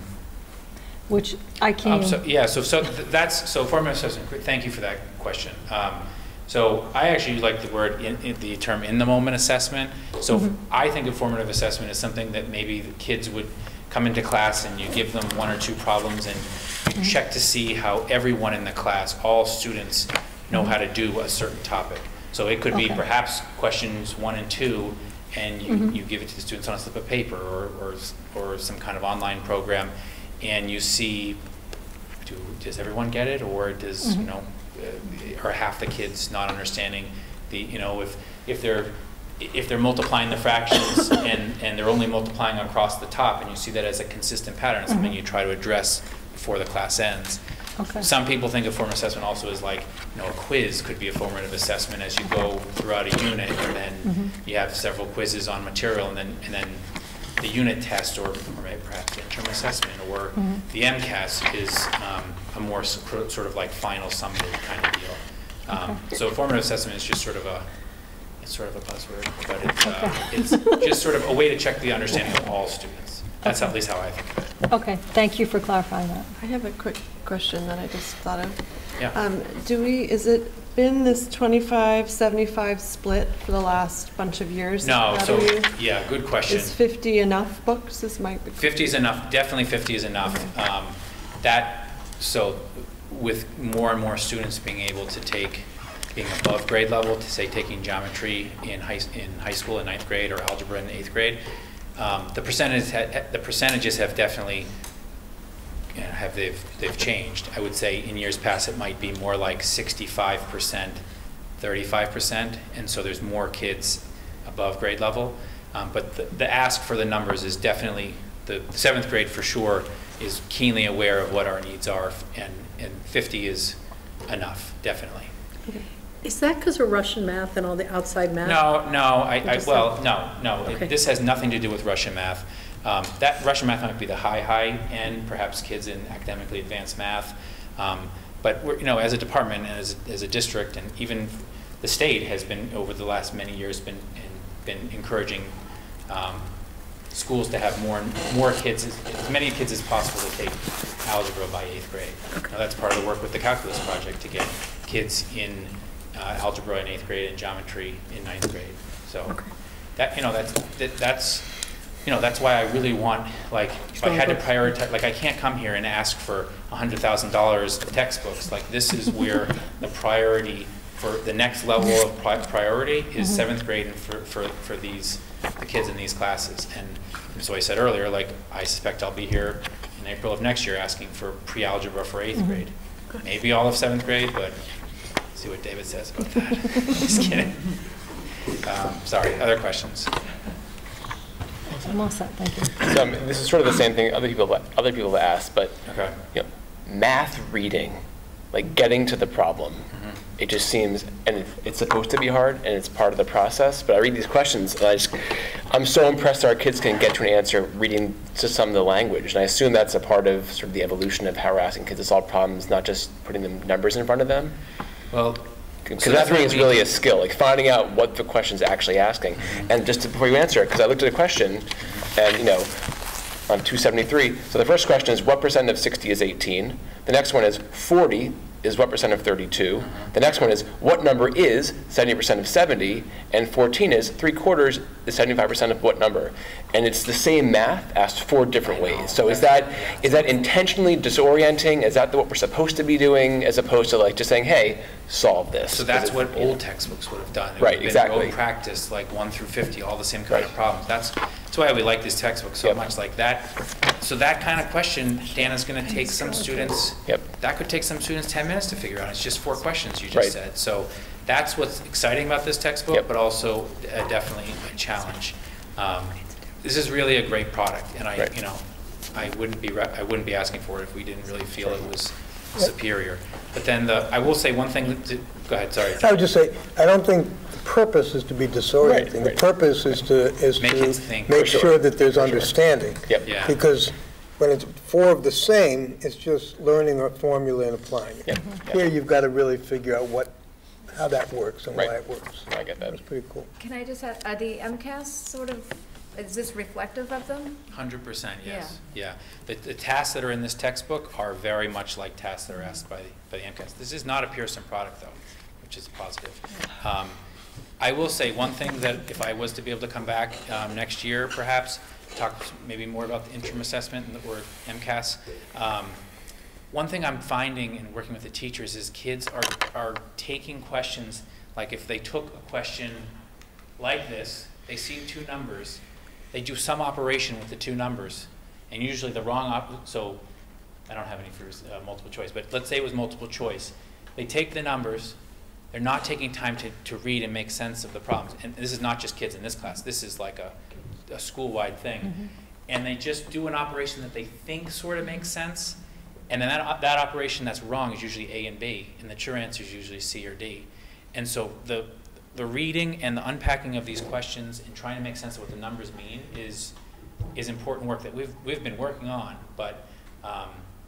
which I Um, can't... so, yeah, so, so th- that's, so formative assessment, great, thank you for that question. Um, so I actually like the word, in, in the term in the moment assessment. So Mhm. I think of formative assessment as something that maybe the kids would come into class and you give them one or two problems and you Mhm. check to see how everyone in the class, all students, know Mhm. how to do a certain topic. So it could be Okay. perhaps questions one and two, and you, Mhm. you give it to the students on a slip of paper or, or, s- or some kind of online program, and you see, do, does everyone get it, or does, you Mhm. know, uh, are half the kids not understanding the, you know, if, if they're, if they're multiplying the fractions and, and they're only multiplying across the top, and you see that as a consistent pattern, it's something Mhm. you try to address before the class ends. Okay. Some people think of formative assessment also as like, you know, a quiz could be a formative assessment as you go throughout a unit, and then Mhm. you have several quizzes on material, and then, and then the unit test, or, or maybe perhaps the interim assessment, or Mhm. the MCAS is um, a more s- sort of like final summative kind of deal. Um, Okay. So formative assessment is just sort of a, it's sort of a buzzword, but it's, uh, Okay. it's just sort of a way to check the understanding of all students. That's Okay. at least how I think of it. Okay, thank you for clarifying that. I have a quick question that I just thought of. Yeah. Um, do we, is it been this twenty-five seventy-five split for the last bunch of years? No, How so, do you- yeah, good question. Is fifty enough books? This might be. fifty is enough, definitely fifty is enough. Okay. Um, That, so with more and more students being able to take, being above grade level, to say taking geometry in high, in high school in ninth grade or algebra in eighth grade, um, the percentages, ha- the percentages have definitely, you know, have, they've, they've changed. I would say in years past, it might be more like sixty-five percent, thirty-five percent, and so there's more kids above grade level. Um, But the, the ask for the numbers is definitely, the seventh grade for sure is keenly aware of what our needs are, and, and fifty is enough, definitely. Is that because of Russian math and all the outside math? No, no, I, You I, just well, said- no, no. It- Okay. This has nothing to do with Russian math. Um, that Russian math might be the high, high end, perhaps kids in academically advanced math. Um, but we're, you know, as a department and as, as a district, and even the state has been, over the last many years, been, been encouraging um, schools to have more more kids, as, as many kids as possible to take algebra by eighth grade. Okay. Now, that's part of the work with the Calculus Project, to get kids in uh, algebra in eighth grade and geometry in ninth grade. So okay. that, you know, that's, that, that's, you know, that's why I really want, like, if I had to prioritize, like, I can't come here and ask for one hundred thousand dollars of textbooks. Like, this is where the priority for the next level of pri priority is mm-hmm. seventh grade and for, for, for these, the kids in these classes. And, and so I said earlier, like, I suspect I'll be here in April of next year asking for pre-algebra for eighth mm-hmm. grade. Maybe all of seventh grade, but see what David says about that. Just kidding. Um, sorry, other questions? I'm all set, thank you. So um, this is sort of the same thing other people other people have asked, but okay. you know, math reading, like getting to the problem, mm-hmm. it just seems, and it, it's supposed to be hard, and it's part of the process. But I read these questions, and I just, I'm so impressed that our kids can get to an answer reading to some of the language, and I assume that's a part of sort of the evolution of how we're asking kids to solve problems, not just putting them numbers in front of them. Well. Because so math reading is really a skill, like finding out what the question's actually asking. Mm-hmm. And just to, before you answer it, because I looked at a question, and you know, on two seventy-three, so the first question is what percent of sixty is eighteen? The next one is forty is what percent of thirty-two? Mm-hmm. The next one is what number is seventy percent of seventy? And fourteen is three quarters is seventy-five percent of what number? And it's the same math asked four different ways. So is that is that intentionally disorienting? Is that what we're supposed to be doing, as opposed to like just saying, hey, solve this? So that's what old textbooks would have done. It right, would have exactly. been rote practice, like one through fifty, all the same kind right. of problems. That's that's why we like this textbook so yep. much. Like that. So that kind of question, Dan, is going to take some students. Yep. That could take some students ten minutes to figure out. It's just four questions you just right. said. So that's what's exciting about this textbook, yep. but also uh, definitely a challenge. Um, this is really a great product, and I, right. you know, I wouldn't be re I wouldn't be asking for it if we didn't really feel it was superior. But then the I will say one thing. That, to, go ahead. Sorry. I would just say I don't think the purpose is to be disorienting. Right, right. The purpose is to is make to think, make sure. sure that there's for understanding. Sure. Yep. Yeah. Because when it's four of the same, it's just learning a formula and applying it. Yep. Here, Yep. you've got to really figure out what, how that works and right. why it works. I get that. That's pretty cool. Can I just add, are the M C A S sort of, is this reflective of them? one hundred percent, yes. Yeah. yeah. The, the tasks that are in this textbook are very much like tasks that are asked by the, by the M C A S. This is not a Pearson product, though, which is positive. Um, I will say one thing that if I was to be able to come back um, next year, perhaps, talk maybe more about the interim assessment or M C A S. Um, one thing I'm finding in working with the teachers is kids are, are taking questions, like if they took a question like this, they see two numbers, they do some operation with the two numbers, and usually the wrong, op so I don't have any for uh, multiple choice, but let's say it was multiple choice. They take the numbers, they're not taking time to, to read and make sense of the problems. And this is not just kids in this class, this is like a, a school-wide thing. Mm-hmm. And they just do an operation that they think sort of makes sense, and then that, that operation that's wrong is usually A and B, and the true answer is usually C or D. And so the, the reading and the unpacking of these questions and trying to make sense of what the numbers mean is, is important work that we've, we've been working on, but um,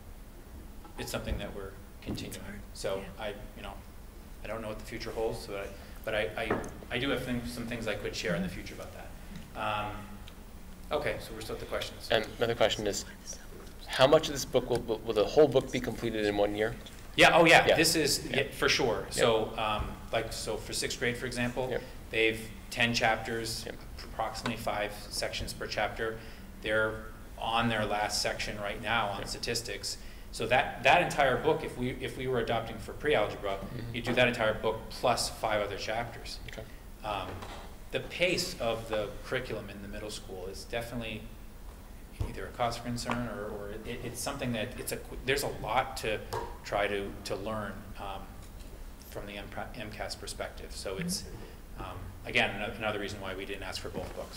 it's something that we're continuing. So I, you know, I don't know what the future holds, but I, but I, I, I do have things, some things I could share in the future about that. Um, okay, so we're still at the questions. And another question is, how much of this book will, will, will the whole book be completed in one year? Yeah, oh yeah, yeah. this is, yeah. Yeah, for sure. Yep. So, um, like, so for sixth grade, for example, yep. they've ten chapters, yep. approximately five sections per chapter. They're on their last section right now on yep. statistics. So that, that entire book, if we, if we were adopting for pre-algebra, mm-hmm. you do that entire book plus five other chapters. Okay. Um, the pace of the curriculum in the middle school is definitely either a cause for concern or, or it, it's something that it's a, there's a lot to try to, to learn um, from the M C A S perspective. So it's, um, again, another reason why we didn't ask for both books.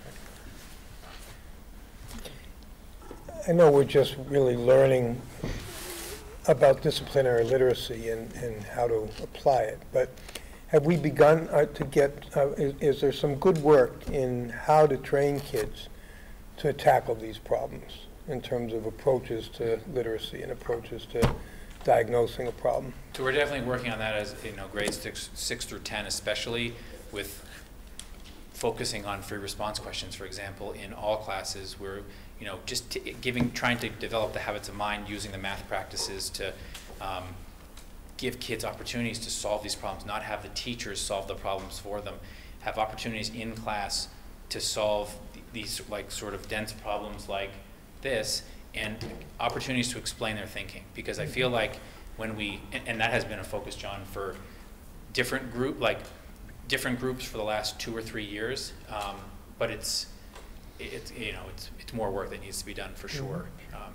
I know we're just really learning about disciplinary literacy and, and how to apply it, but have we begun uh, to get, uh, is, is there some good work in how to train kids to tackle these problems in terms of approaches to literacy and approaches to diagnosing a problem. So we're definitely working on that as, you know, grades six, six through ten, especially with focusing on free response questions, for example, in all classes. We're, you know, just t giving, trying to develop the habits of mind using the math practices to um, give kids opportunities to solve these problems, not have the teachers solve the problems for them, have opportunities in class to solve th these like sort of dense problems like this, and opportunities to explain their thinking. Because I feel like when we, and, and that has been a focus, John, for different group, like different groups for the last two or three years, um, but it's, it's, you know, it's, it's more work that needs to be done for sure. Um,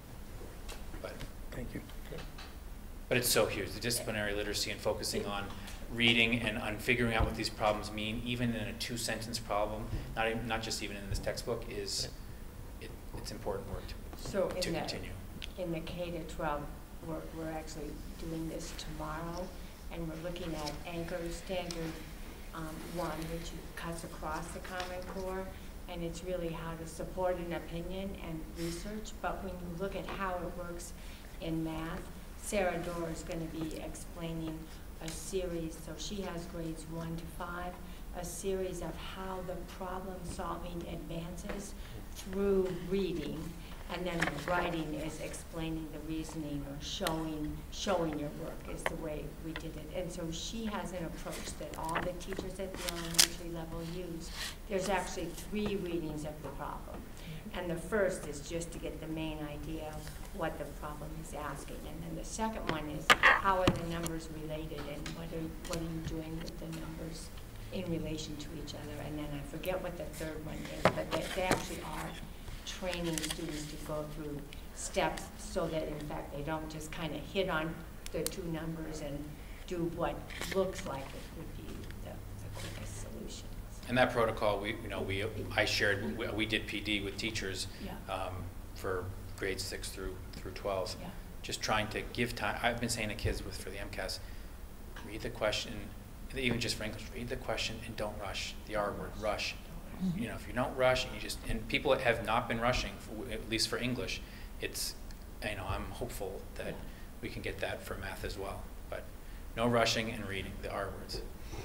but Thank you. But it's so huge, the disciplinary literacy and focusing on reading and on figuring out what these problems mean, even in a two-sentence problem, not even, not just even in this textbook, is it, it's important work to, so to in the, continue. In the K to twelve, we're, we're actually doing this tomorrow, and we're looking at Anchor Standard um, one, which cuts across the Common Core, and it's really how to support an opinion and research. But when you look at how it works in math, Sarah Dorr is going to be explaining a series, so she has grades one to five, a series of how the problem solving advances through reading, and then the writing is explaining the reasoning or showing showing your work is the way we did it. And so she has an approach that all the teachers at the elementary level use. There's actually three readings of the problem. And the first is just to get the main idea of what the problem is asking. And then the second one is how are the numbers related and what are, what are you doing with the numbers in relation to each other. And then I forget what the third one is, but they, they actually are training students to go through steps so that in fact they don't just kind of hit on the two numbers and do what looks like it would be the, the quickest solution. And that protocol, we, you know, we, I shared, we, we did P D with teachers Yeah. um, for grades six through through twelve. Yeah. Just trying to give time. I've been saying to kids with for the MCAS, read the question, even just for English, read the question and don't rush. The R word, rush. Mm-hmm. You know, if you don't rush and you just, and people that have not been rushing, for, at least for English, it's, you know, I'm hopeful that we can get that for math as well. But no rushing and reading, the R words.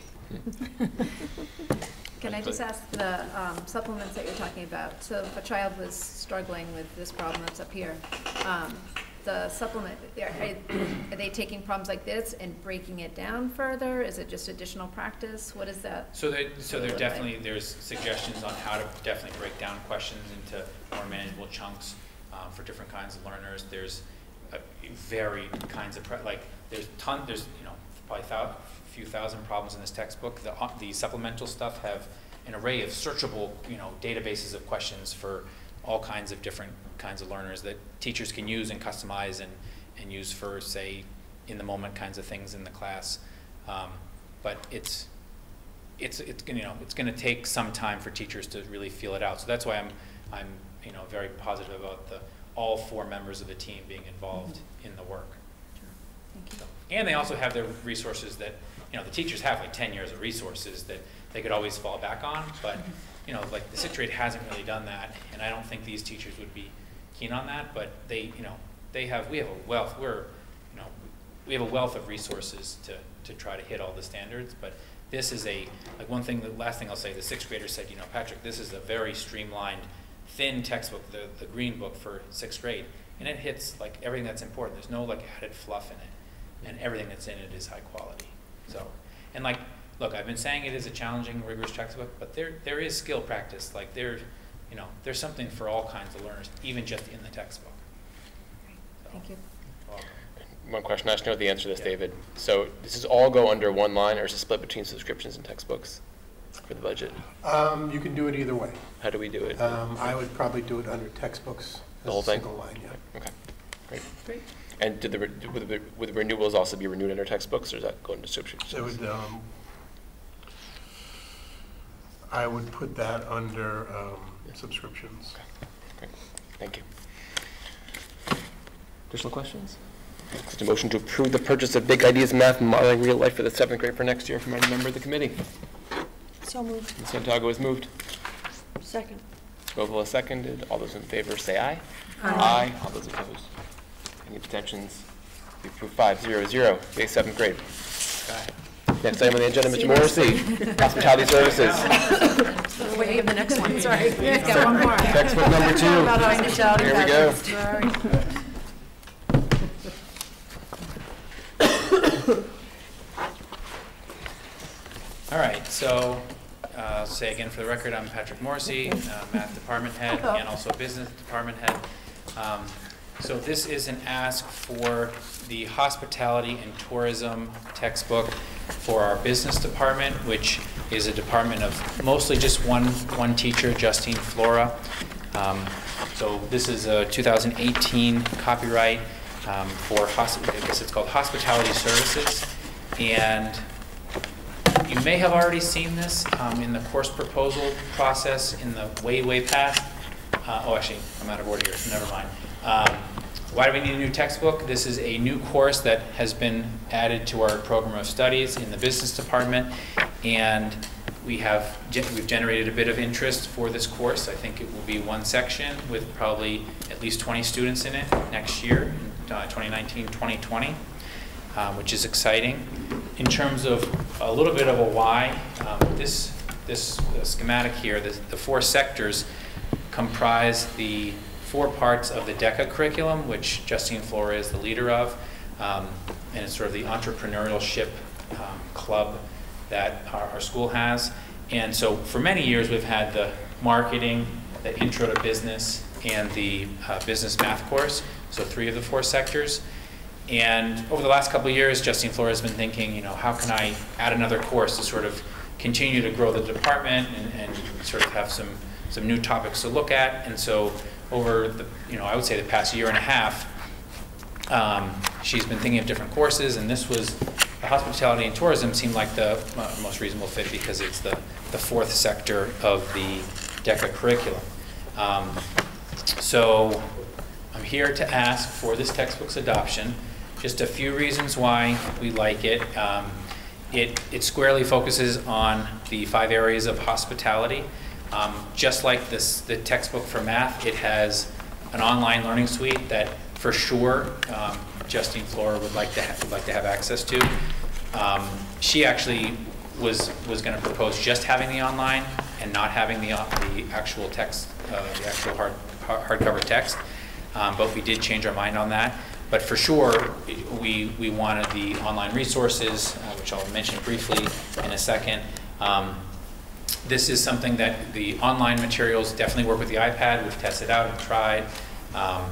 Can I just ask the um, supplements that you're talking about? So if a child was struggling with this problem that's up here, um, the supplement, are, are they taking problems like this and breaking it down further? Is it just additional practice? What is that? So there, so there definitely, there's suggestions on how to definitely break down questions into more manageable chunks um, for different kinds of learners. There's a varied kinds of, like, there's ton, there's, you know, probably a few thousand problems in this textbook. The, the supplemental stuff have an array of searchable, you know, databases of questions for all kinds of different kinds of learners that teachers can use and customize and, and use for, say, in the moment kinds of things in the class. Um, but it's, it's, it's, you know, it's going to take some time for teachers to really feel it out. So that's why I'm, I'm, you know, very positive about the, all four members of the team being involved mm-hmm. in the work. Thank you. So, and they also have their resources that, you know, the teachers have like ten years of resources that they could always fall back on, but, you know, like the sixth grade hasn't really done that, and I don't think these teachers would be keen on that, but they, you know, they have, we have a wealth, we're, you know, we have a wealth of resources to, to try to hit all the standards, but this is a, like one thing, the last thing I'll say, the sixth graders said, you know, Patrick, this is a very streamlined, thin textbook, the, the green book for sixth grade, and it hits like everything that's important. There's no like added fluff in it, and everything that's in it is high quality. So, and like, look, I've been saying it is a challenging, rigorous textbook, but there there is skill practice. Like there, you know, there's something for all kinds of learners, even just in the textbook. So, thank you. welcome. One question, I just know the answer to this, Yeah. David. So does this all go under one line, or is it split between subscriptions and textbooks for the budget? Um, you can do it either way. How do we do it? Um, I would probably do it under textbooks. The whole as a thing? Single line, yeah. Okay, great. Great. And did the, re- would the, would the renewals also be renewed under textbooks, or does that go into subscriptions? It would, um, I would put that under um, subscriptions. Okay, great, thank you. Additional questions? Is a motion to approve the purchase of Big Ideas Math and Modeling Real Life for the seventh grade for next year from any member of the committee? So moved. Ms. Santiago has moved. Second. Scoville has seconded. All those in favor say aye. Aye. All those opposed? Any abstentions? We approve five zero zero. Okay, seventh grade. Next item on the agenda, Mister Morrissey, Hospitality Services. Wait, you have the next one, sorry. Got one more. Textbook number two. Here we go. All right, so uh, I'll say again for the record, I'm Patrick Morrissey, uh, Math Department Head and also Business Department Head. Um, so this is an ask for the Hospitality and Tourism textbook for our Business Department, which is a department of mostly just one, one teacher, Justine Flora. Um, so this is a two thousand eighteen copyright um, for, I guess it's called Hospitality Services. And you may have already seen this um, in the course proposal process in the way, way past. Uh, oh, actually, I'm out of order here, never mind. Um, why do we need a new textbook? This is a new course that has been added to our program of studies in the business department, and we have we've generated a bit of interest for this course. I think it will be one section with probably at least twenty students in it next year, in uh, twenty nineteen twenty twenty, um, which is exciting. In terms of a little bit of a why, um, this this uh, schematic here, the, the four sectors comprise the four parts of the DECA curriculum, which Justine Flora is the leader of, um, and it's sort of the entrepreneurship um, club that our, our school has. And so for many years we've had the marketing, the intro to business, and the uh, business math course, so three of the four sectors. And over the last couple of years, Justine Flora has been thinking, you know, how can I add another course to sort of continue to grow the department and, and sort of have some, some new topics to look at. And so over the, you know, I would say the past year and a half, um, she's been thinking of different courses, and this was, the hospitality and tourism seemed like the uh, most reasonable fit because it's the, the fourth sector of the DECA curriculum. Um, so I'm here to ask for this textbook's adoption. Just a few reasons why we like it. Um, it. It squarely focuses on the five areas of hospitality. Um, just like this, the textbook for math, it has an online learning suite that for sure um, Justine Flora would like to would like to have access to. Um, she actually was was going to propose just having the online and not having the the actual text, uh, the actual hard hardcover text. Um, but we did change our mind on that. But for sure, we we wanted the online resources, uh, which I'll mention briefly in a second. Um, This is something that the online materials definitely work with the iPad. We've tested out and tried. Um,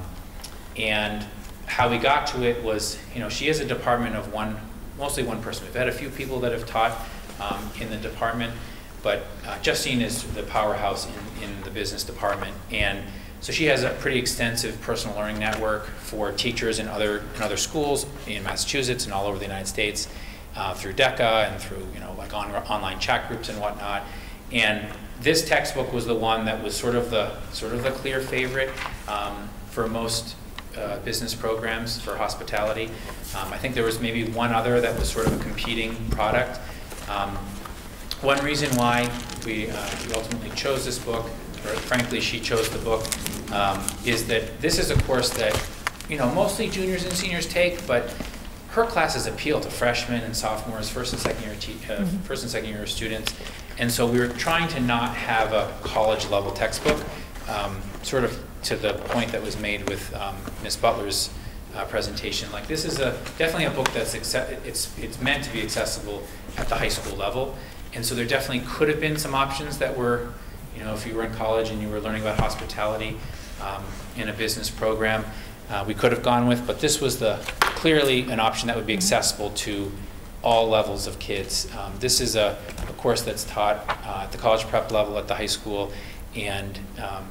and how we got to it was, you know, she is a department of one, mostly one person. We've had a few people that have taught um, in the department, but uh, Justine is the powerhouse in, in the business department. And so she has a pretty extensive personal learning network for teachers in other, in other schools in Massachusetts and all over the United States uh, through DECA and through, you know, like on, online chat groups and whatnot. And this textbook was the one that was sort of the sort of the clear favorite um, for most uh, business programs for hospitality. Um, I think there was maybe one other that was sort of a competing product. Um, one reason why we, uh, we ultimately chose this book, or frankly she chose the book, um, is that this is a course that, you know, mostly juniors and seniors take, but her classes appeal to freshmen and sophomores, first and second year, te uh, mm-hmm. first and second year students. And so we were trying to not have a college level textbook, um, sort of to the point that was made with um, Miz Butler's uh, presentation. Like, this is a definitely a book that's it's it's meant to be accessible at the high school level. And so there definitely could have been some options that were, you know, if you were in college and you were learning about hospitality um, in a business program, uh, we could have gone with. But this was the clearly an option that would be accessible to all levels of kids. Um, this is a, a course that's taught uh, at the college prep level at the high school, and um,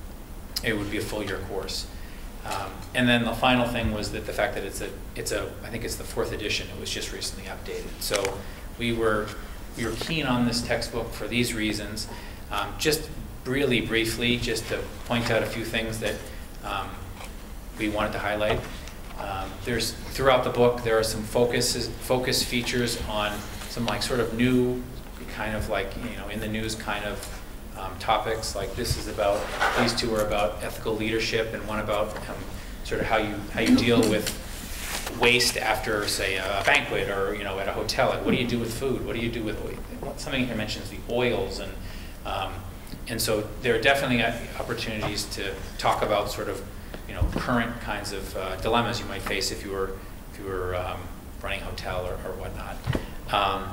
it would be a full year course. Um, and then the final thing was that the fact that it's a, it's a, I think it's the fourth edition. It was just recently updated. So we were, we were keen on this textbook for these reasons. Um, just really briefly, just to point out a few things that um, we wanted to highlight. Um, there's throughout the book there are some focuses, focus features on some like sort of new, kind of like, you know, in the news kind of um, topics. Like this is about, these two are about ethical leadership, and one about um, sort of how you how you deal with waste after, say, a banquet or, you know, at a hotel. Like, what do you do with food? What do you do with oil? Something here mentions the oils, and um, and so there are definitely opportunities to talk about sort of, you know, current kinds of uh, dilemmas you might face if you were if you were um, running a hotel or, or whatnot. Um,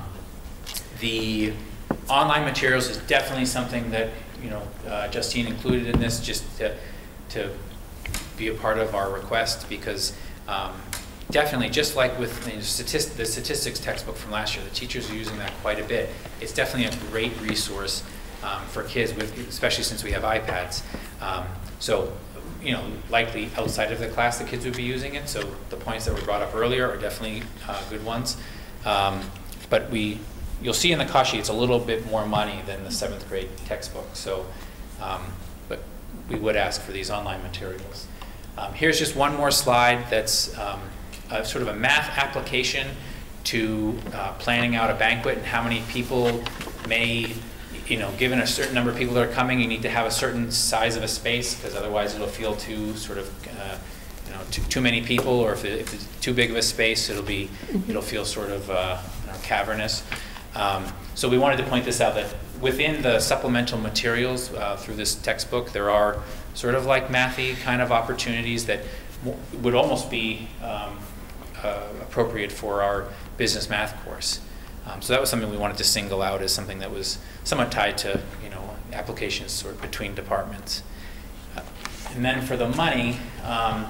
the online materials is definitely something that, you know, uh, Justine included in this, just to, to be a part of our request, because um, definitely, just like with the, statist the statistics textbook from last year, the teachers are using that quite a bit. It's definitely a great resource um, for kids, with, especially since we have iPads. Um, so, you know, likely outside of the class, the kids would be using it. So the points that were brought up earlier are definitely uh, good ones. Um, but we, you'll see in the cost sheet, it's a little bit more money than the seventh grade textbook. So, um, but we would ask for these online materials. Um, here's just one more slide that's um, a, sort of a math application to uh, planning out a banquet and how many people may, you know, given a certain number of people that are coming, you need to have a certain size of a space, because otherwise it'll feel too sort of, uh, you know, too, too many people, or if, it, if it's too big of a space, it'll be, it'll feel sort of uh, you know, cavernous. Um, so we wanted to point this out, that within the supplemental materials uh, through this textbook, there are sort of like mathy kind of opportunities that would almost be um, uh, appropriate for our business math course. Um, so that was something we wanted to single out as something that was somewhat tied to, you know, applications sort of between departments. Uh, and then for the money, um,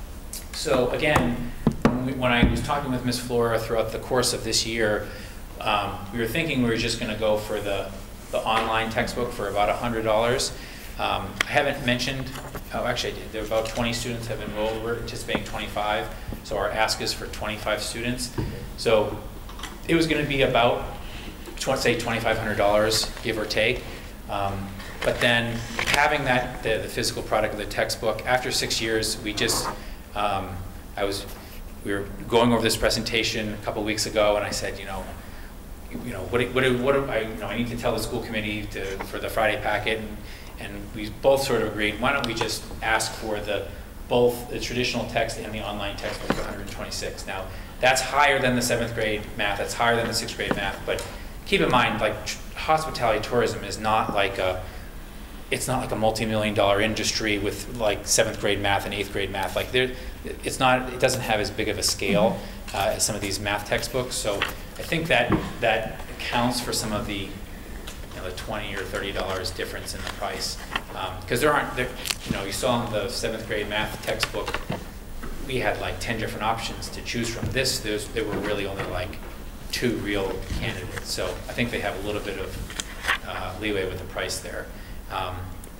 so again, when, we, when I was talking with Miz Flora throughout the course of this year, um, we were thinking we were just going to go for the, the online textbook for about one hundred dollars. Um, I haven't mentioned, oh actually I did, there are about twenty students have enrolled. We're anticipating twenty-five, so our ask is for twenty-five students. So it was going to be about, say, twenty-five hundred dollars, give or take. Um, but then having that, the, the physical product of the textbook, after six years, we just, um, I was, we were going over this presentation a couple weeks ago, and I said, you know, you know, what, what, what, what I, you know, I need to tell the school committee to, for the Friday packet, and, and we both sort of agreed, why don't we just ask for the, both the traditional text and the online textbook for one hundred twenty-six. Now, that's higher than the seventh grade math, that's higher than the sixth grade math, but keep in mind, like, hospitality tourism is not like a, it's not like a multi-million dollar industry with like seventh grade math and eighth grade math. Like, there, it's not, it doesn't have as big of a scale uh, as some of these math textbooks. So I think that that accounts for some of the, you know, the twenty or thirty dollars difference in the price. Because um, there aren't, there, you know, you saw in the seventh grade math textbook, we had like ten different options to choose from. This, there's, there were really only like two real candidates. So I think they have a little bit of uh, leeway with the price there. Um,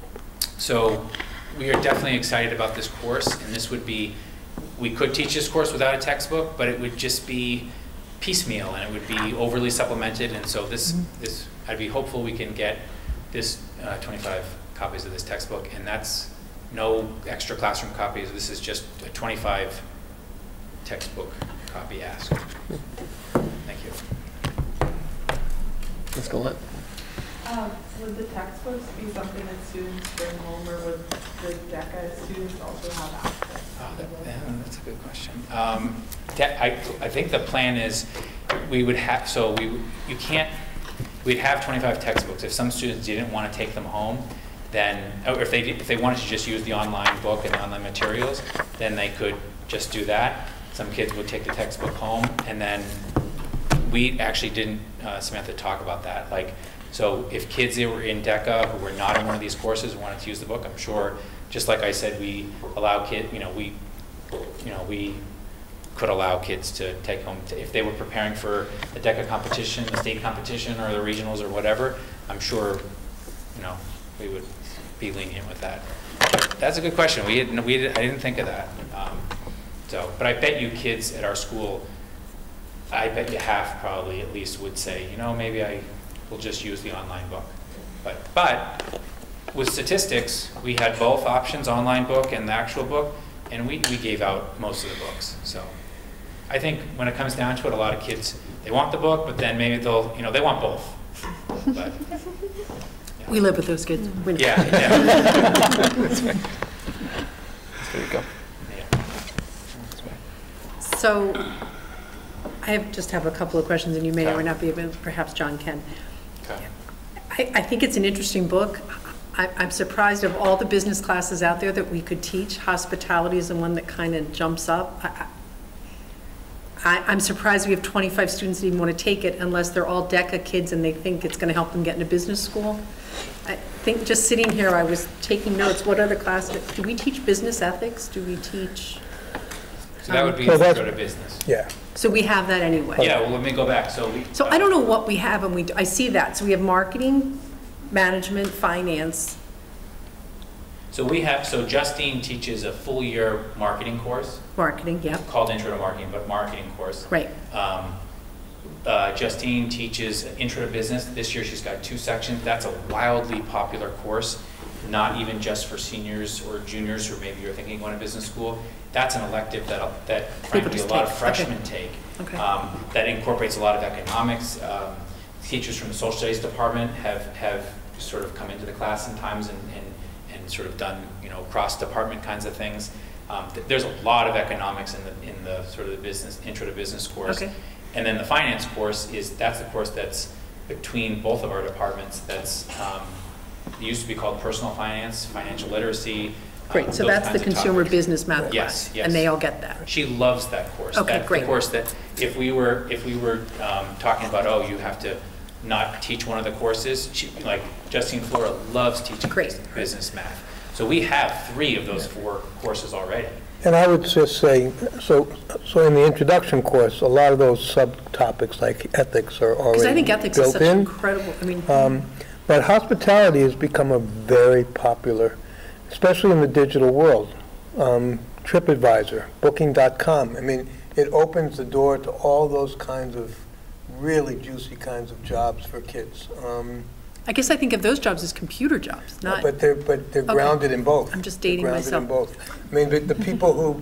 so we are definitely excited about this course, and this would be, we could teach this course without a textbook, but it would just be piecemeal, and it would be overly supplemented. And so this, this I'd be hopeful we can get this uh, twenty-five copies of this textbook, and that's no extra classroom copies. This is just a twenty-five textbook copy ask. Thank you. Let's go on. Um, would the textbooks be something that students bring home, or would the DECA students also have access? Oh, that, yeah, that's a good question. Um, I, I think the plan is we would have, so we, you can't, we'd have twenty-five textbooks. If some students didn't want to take them home, then, or if they, if they wanted to just use the online book and the online materials, then they could just do that. Some kids would take the textbook home, and then we actually didn't, uh, Samantha, talk about that. Like, so if kids that were in DECA who were not in one of these courses wanted to use the book, I'm sure, just like I said, we allow kids, you know, we, you know, we could allow kids to take home, to, if they were preparing for the DECA competition, the state competition, or the regionals, or whatever, I'm sure, you know, we would be lenient with that. But that's a good question. We didn't, we did, I didn't think of that. Um, so, but I bet you kids at our school, I bet you half probably at least would say, you know, maybe I will just use the online book. But, but with statistics, we had both options, online book and the actual book, and we, we gave out most of the books. So I think when it comes down to it, a lot of kids, they want the book, but then maybe they'll, you know, they want both. But, yeah. We live with those kids. We know. Yeah, yeah. That's right. There you go. So I have, just have a couple of questions, and you may or may not be able, perhaps John can. Okay. I, I think it's an interesting book. I, I'm surprised of all the business classes out there that we could teach. Hospitality is the one that kind of jumps up. I, I, I'm surprised we have twenty-five students that even want to take it unless they're all DECA kids and they think it's going to help them get into business school. I think just sitting here, I was taking notes. What other classes? Do we teach business ethics? Do we teach? So that would be So intro that's- to business. Yeah. So we have that anyway. Yeah, well, let me go back. So we. So I don't know what we have, and we, I see that. So we have marketing, management, finance. So we have, so Justine teaches a full year marketing course Marketing, yeah, called Intro to Marketing, but marketing course. right. Um, uh, Justine teaches Intro to Business. This year she's got two sections. That's a wildly popular course, not even just for seniors or juniors or maybe you're thinking going to business school. That's an elective that, that frankly just a lot take. of freshmen take. Okay. Um, that incorporates a lot of economics. Um, teachers from the social studies department have, have sort of come into the class sometimes and, and, and sort of done, you know, cross-department kinds of things. Um, th there's a lot of economics in the, in the sort of the business, intro to business course. Okay. And then the finance course is, that's the course that's between both of our departments. That's, um, it used to be called personal finance, financial literacy. um, Great, so those that's the kinds of consumer topics. business math Yes, class. yes. And they all get that. She loves that course. Okay, That's great. the course that if we were, if we were um, talking about, oh, you have to not teach one of the courses, she, like Justine Flora loves teaching Great. business math. So we have three of those four courses already. And I would just say, so, so in the introduction course, a lot of those subtopics like ethics are already Because I think ethics is built such in. incredible, I mean, Um, But hospitality has become a very popular, especially in the digital world. Um, TripAdvisor, Booking dot com. I mean, it opens the door to all those kinds of really juicy kinds of jobs for kids. Um, I guess I think of those jobs as computer jobs, not, But they're, but they're Okay. grounded in both. I'm just They're dating grounded in myself. both. I mean, the, the people who,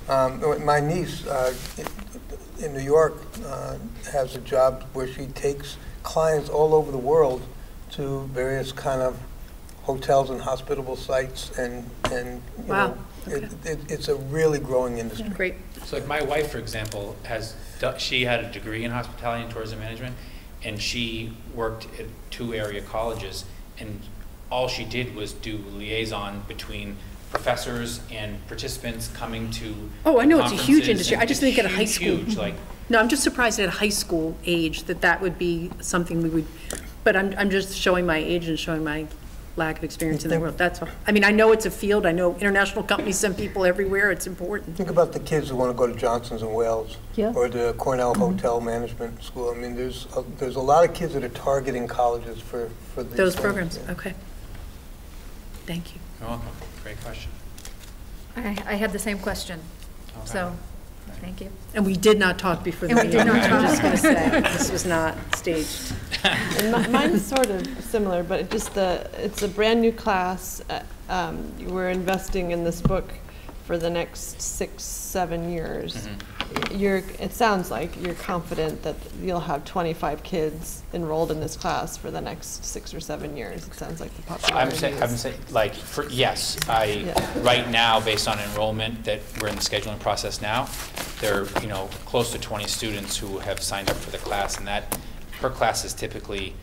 um, my niece uh, in New York uh, has a job where she takes clients all over the world to various kind of hotels and hospitable sites, and, and, you Wow, know, it, okay. it, it's a really growing industry. great. So like my wife, for example, has, do- she had a degree in hospitality and tourism management, and she worked at two area colleges, and all she did was do liaison between professors and participants coming to Oh, I know it's a huge conferences, industry. I and just it's think at a high huge, school. Huge, like, No, I'm just surprised at a high school age that that would be something we would, but I'm, I'm just showing my age and showing my lack of experience in that world, that's all. I mean, I know it's a field, I know international companies send people everywhere, it's important. Think about the kids who want to go to Johnson's in Wales, Yeah. or the Cornell Hotel Management School. I mean, there's, a- there's a lot of kids that are targeting colleges for, for these Those things, programs, yeah. okay. Thank you. you're welcome, great question. I, I had the same question, Okay. so, thank you. And we did not talk before the And we meeting. did not I'm just talk. going to say, this was not staged. And mi- mine's sort of similar, but it just the, it's a brand-new class. Uh, um, We're investing in this book for the next six, seven years. Mm-hmm. You're, it sounds like you're confident that you'll have twenty-five kids enrolled in this class for the next six or seven years. It sounds like the popularity I'm saying, I'm is- saying, like, for, yes, I, Yeah. right now, based on enrollment that we're in the scheduling process now, there are, you know, close to twenty students who have signed up for the class, and that, her classes typically,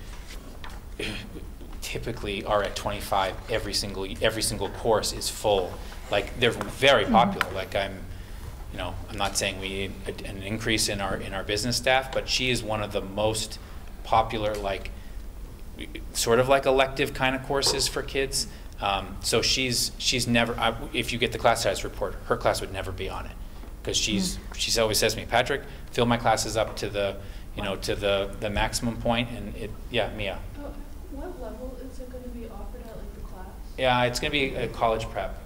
typically are at twenty-five every single, every single course is full. Like, they're very popular, like I'm, you know, I'm not saying we need a- an increase in our, in our business staff, but she is one of the most popular, like, sort of like elective kind of courses for kids. Um, so she's, she's never, I, if you get the class size report, her class would never be on it. Because she's, she always says to me, Patrick, fill my classes up to the, you know, to the, the maximum point, and it, yeah, Mia. Uh, What level is it going to be offered at, like the class? Yeah, it's gonna be a college prep.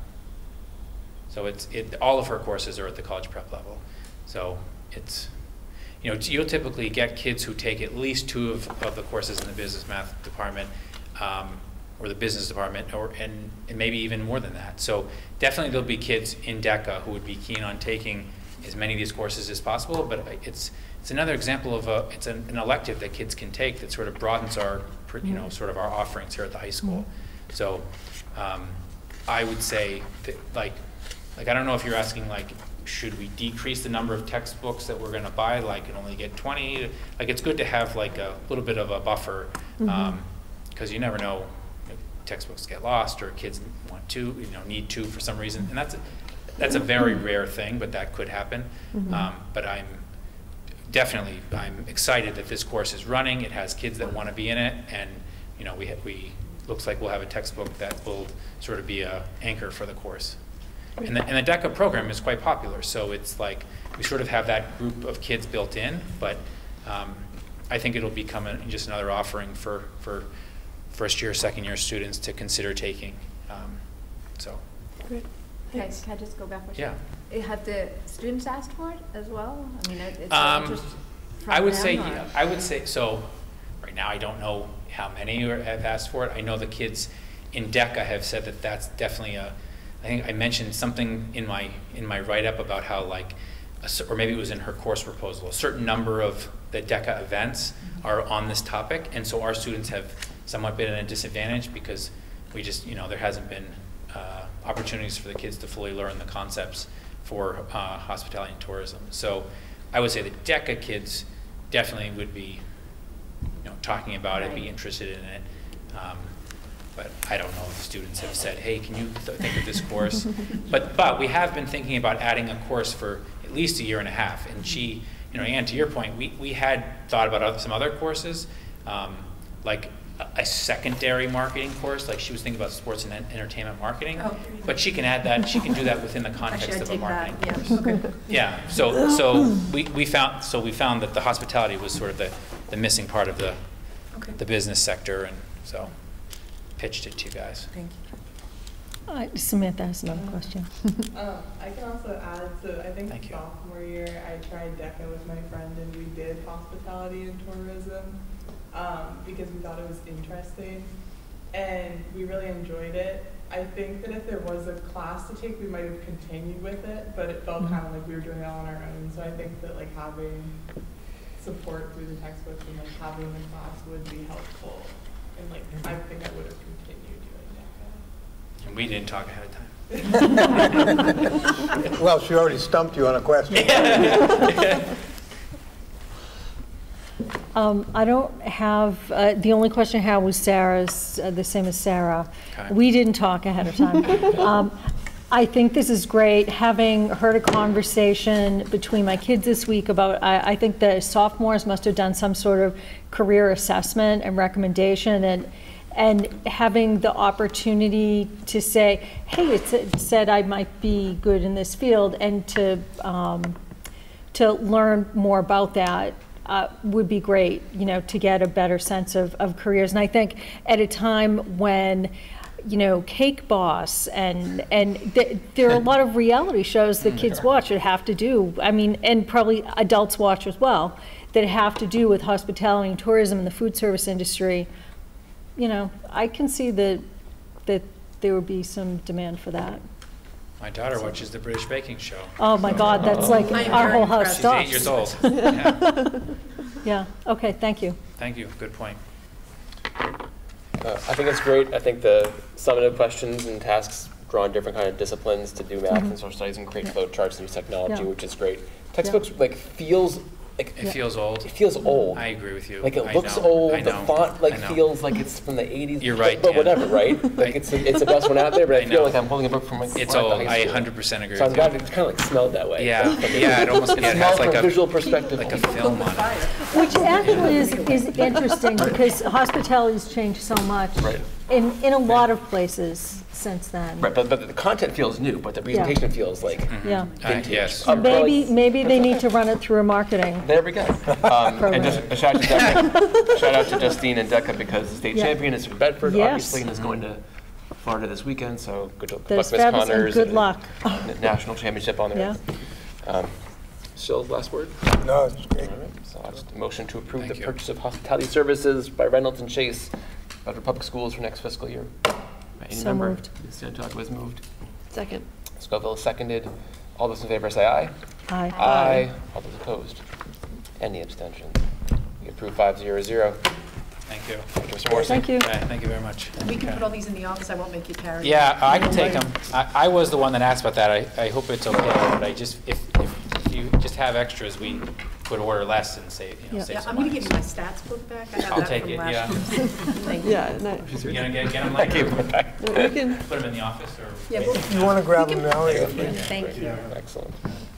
So it's, it, all of her courses are at the college prep level. So it's, you know, you'll typically get kids who take at least two of, of the courses in the business math department, um, or the business department, or, and, and maybe even more than that. So definitely there'll be kids in DECA who would be keen on taking as many of these courses as possible, but it's it's another example of a, it's an, an elective that kids can take that sort of broadens our, you know, sort of our offerings here at the high school. So um, I would say that, like, like I don't know if you're asking, like, should we decrease the number of textbooks that we're going to buy, like, and only get twenty? Like, it's good to have like a little bit of a buffer, because um, you never know, if textbooks get lost or kids want to, you know, need to for some reason, and that's a, that's a very rare thing, but that could happen. Mm-hmm. um, but I'm definitely I'm excited that this course is running. It has kids that want to be in it, and you know, we ha we looks like we'll have a textbook that will sort of be a anchor for the course. And the, and the DECA program is quite popular, so it's like we sort of have that group of kids built in, but um, I think it'll become a, just another offering for, for first year, second year students to consider taking. Um, so. Great. Can I, can I just go back? Yeah. Have the students asked for it as well? I mean, it's um, just I would say, yeah, I would say, so right now I don't know how many have asked for it. I know the kids in DECA have said that that's definitely a, I think I mentioned something in my in my write-up about how, like, a, or maybe it was in her course proposal, a certain number of the DECA events are on this topic, and so our students have somewhat been at a disadvantage because we just, you know, there hasn't been uh, opportunities for the kids to fully learn the concepts for uh, hospitality and tourism. So I would say the DECA kids definitely would be, you know, talking about it, be interested in it. Um, But I don't know if students have said, hey, can you th think of this course? But but we have been thinking about adding a course for at least a year and a half. And she, you know, Anne, to your point, we, we had thought about other, some other courses, um, like a, a secondary marketing course. Like she was thinking about sports and en entertainment marketing. Oh. But she can add that, she can do that within the context of a marketing that. course. Yeah, okay. Yeah, so, so, we, we found, so we found that the hospitality was sort of the, the missing part of the, okay. the business sector, and so. Pitched it to you guys. Thank you. Uh, Samantha has another question. um, I can also add, so I think Thank sophomore year I tried DECA with my friend and we did hospitality and tourism um, because we thought it was interesting and we really enjoyed it. I think that if there was a class to take, we might have continued with it, but it felt mm-hmm. kind of like we were doing it all on our own. So I think that like having support through the textbooks and like having the class would be helpful. And like, I think I would have continued doing DECA. And we didn't talk ahead of time. Well, she already stumped you on a question. um, I don't have, uh, the only question I had was Sarah's, uh, the same as Sarah. Okay. We didn't talk ahead of time. um, I think this is great. Having heard a conversation between my kids this week about, I, I think the sophomores must have done some sort of career assessment and recommendation, and and having the opportunity to say, hey, it, it said I might be good in this field, and to um, to learn more about that uh, would be great. You know, to get a better sense of of careers. And I think at a time when, you know, Cake Boss and and th there are a lot of reality shows that kids watch that have to do, I mean, and probably adults watch as well, that have to do with hospitality and tourism and the food service industry. You know, I can see that that there would be some demand for that. My daughter watches the British Baking Show. Oh my God, that's like our whole house stops. She's eight years old. Yeah. Yeah. Okay. Thank you. Thank you. Good point. Uh, I think it's great. I think the summative questions and tasks draw on different kind of disciplines to do math mm-hmm. and social studies and create yeah. flow charts and use technology, yeah. which is great. Textbooks yeah. like feels like it yeah. feels old. It feels old. I agree with you. Like it I looks know. old. I know. The font like I know. feels like it's from the eighties. You're right. But, but Dan. whatever, right? Like it's it's the best one out there. But I, I feel know. like I'm holding a book from like. It's old. I one hundred percent agree. So with I'm glad you. it's kind of like smelled that way. Yeah. Yeah. It almost it yeah, it smells has like from a visual perspective, like a film on it. Which actually is is interesting because hospitality's changed so much right. in in a lot of places since then. Right, but, but the content feels new, but the presentation yeah. feels like mm-hmm. yeah. Uh, yes. So maybe maybe they need to run it through a marketing. There we go. Um, and just a shout out to DECA. Shout out to Justine and DECA because the state yeah. champion is from Bedford, yes. obviously, and is going to Florida this weekend. So good, good There's luck, Miss Connors. Good luck. National championship on the yeah. Um, Still, last word? No, it's great. All right. So I'll just motion to approve Thank the you. purchase of hospitality services by Reynolds and Chase, Bedford Public Schools for next fiscal year. Any so member? moved. Ms. Santok was moved. Second. Scoville seconded. All those in favor say aye. Aye. Aye. All those opposed? Any abstentions? We approve five zero zero. Thank you. Mister Morrissey. Thank you. Okay, thank you very much. We can Okay. put all these in the office, I won't make you carry. Yeah, I can them. take them. I, I was the one that asked about that. I, I hope it's okay, but I just, if, if if you just have extras, we could order less and save, you know, Yeah. save Yeah, some I'm gonna money. give you my stats book back. I have I'll that take from it, last yeah. year. Thank you. Yeah, no, You gonna get, get them Thank you. later? no, we can, Put them in the office or? Yeah, we'll- You want to grab We them can- now? Yeah. Thank you. Excellent.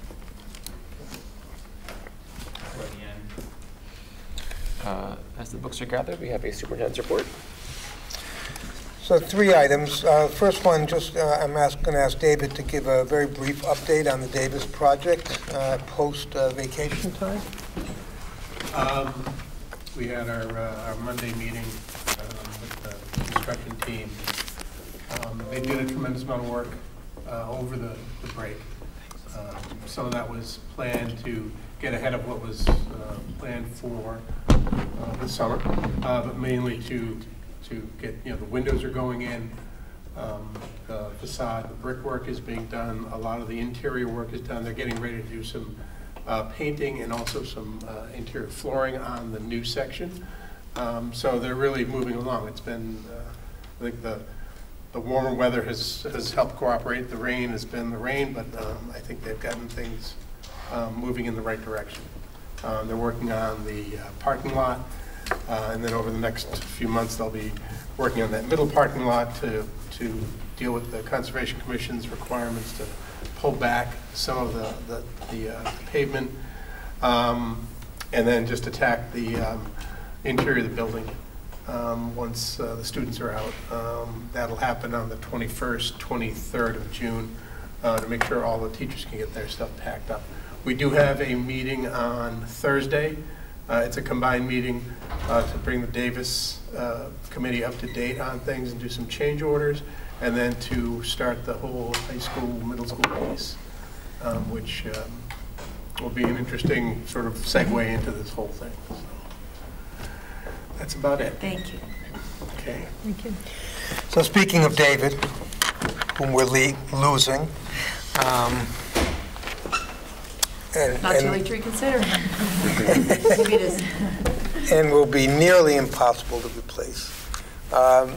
Toward the end. Uh, As the books are gathered, we have a superintendent's report. So three items. Uh, First one, just uh, I'm going to ask David to give a very brief update on the Davis project uh, post uh, vacation time. Um, We had our, uh, our Monday meeting um, with the construction team. Um, They did a tremendous amount of work uh, over the the break. Um, Some of that was planned to get ahead of what was uh, planned for uh, the summer, uh, but mainly to, to get, you know, the windows are going in, um, the facade, the brickwork is being done, a lot of the interior work is done. They're getting ready to do some uh, painting and also some uh, interior flooring on the new section. Um, So they're really moving along. It's been, uh, I think the, the warmer weather has, has helped cooperate. The rain has been the rain, but um, I think they've gotten things um, moving in the right direction. Um, They're working on the uh, parking lot, uh, and then over the next few months, they'll be working on that middle parking lot to, to deal with the Conservation Commission's requirements to pull back some of the, the, the uh, pavement, um, and then just attack the um, interior of the building um, once uh, the students are out. Um, That'll happen on the twenty-first, twenty-third of June uh, to make sure all the teachers can get their stuff packed up. We do have a meeting on Thursday. Uh, It's a combined meeting uh, to bring the Davis uh, committee up to date on things and do some change orders, and then to start the whole high school, middle school piece, um, which um, will be an interesting sort of segue into this whole thing. So that's about it. Thank you. Okay. Thank you. So speaking of David, whom we're le- losing, um, and, Not too and, late to reconsider. Maybe it is. and will be nearly impossible to replace. Um,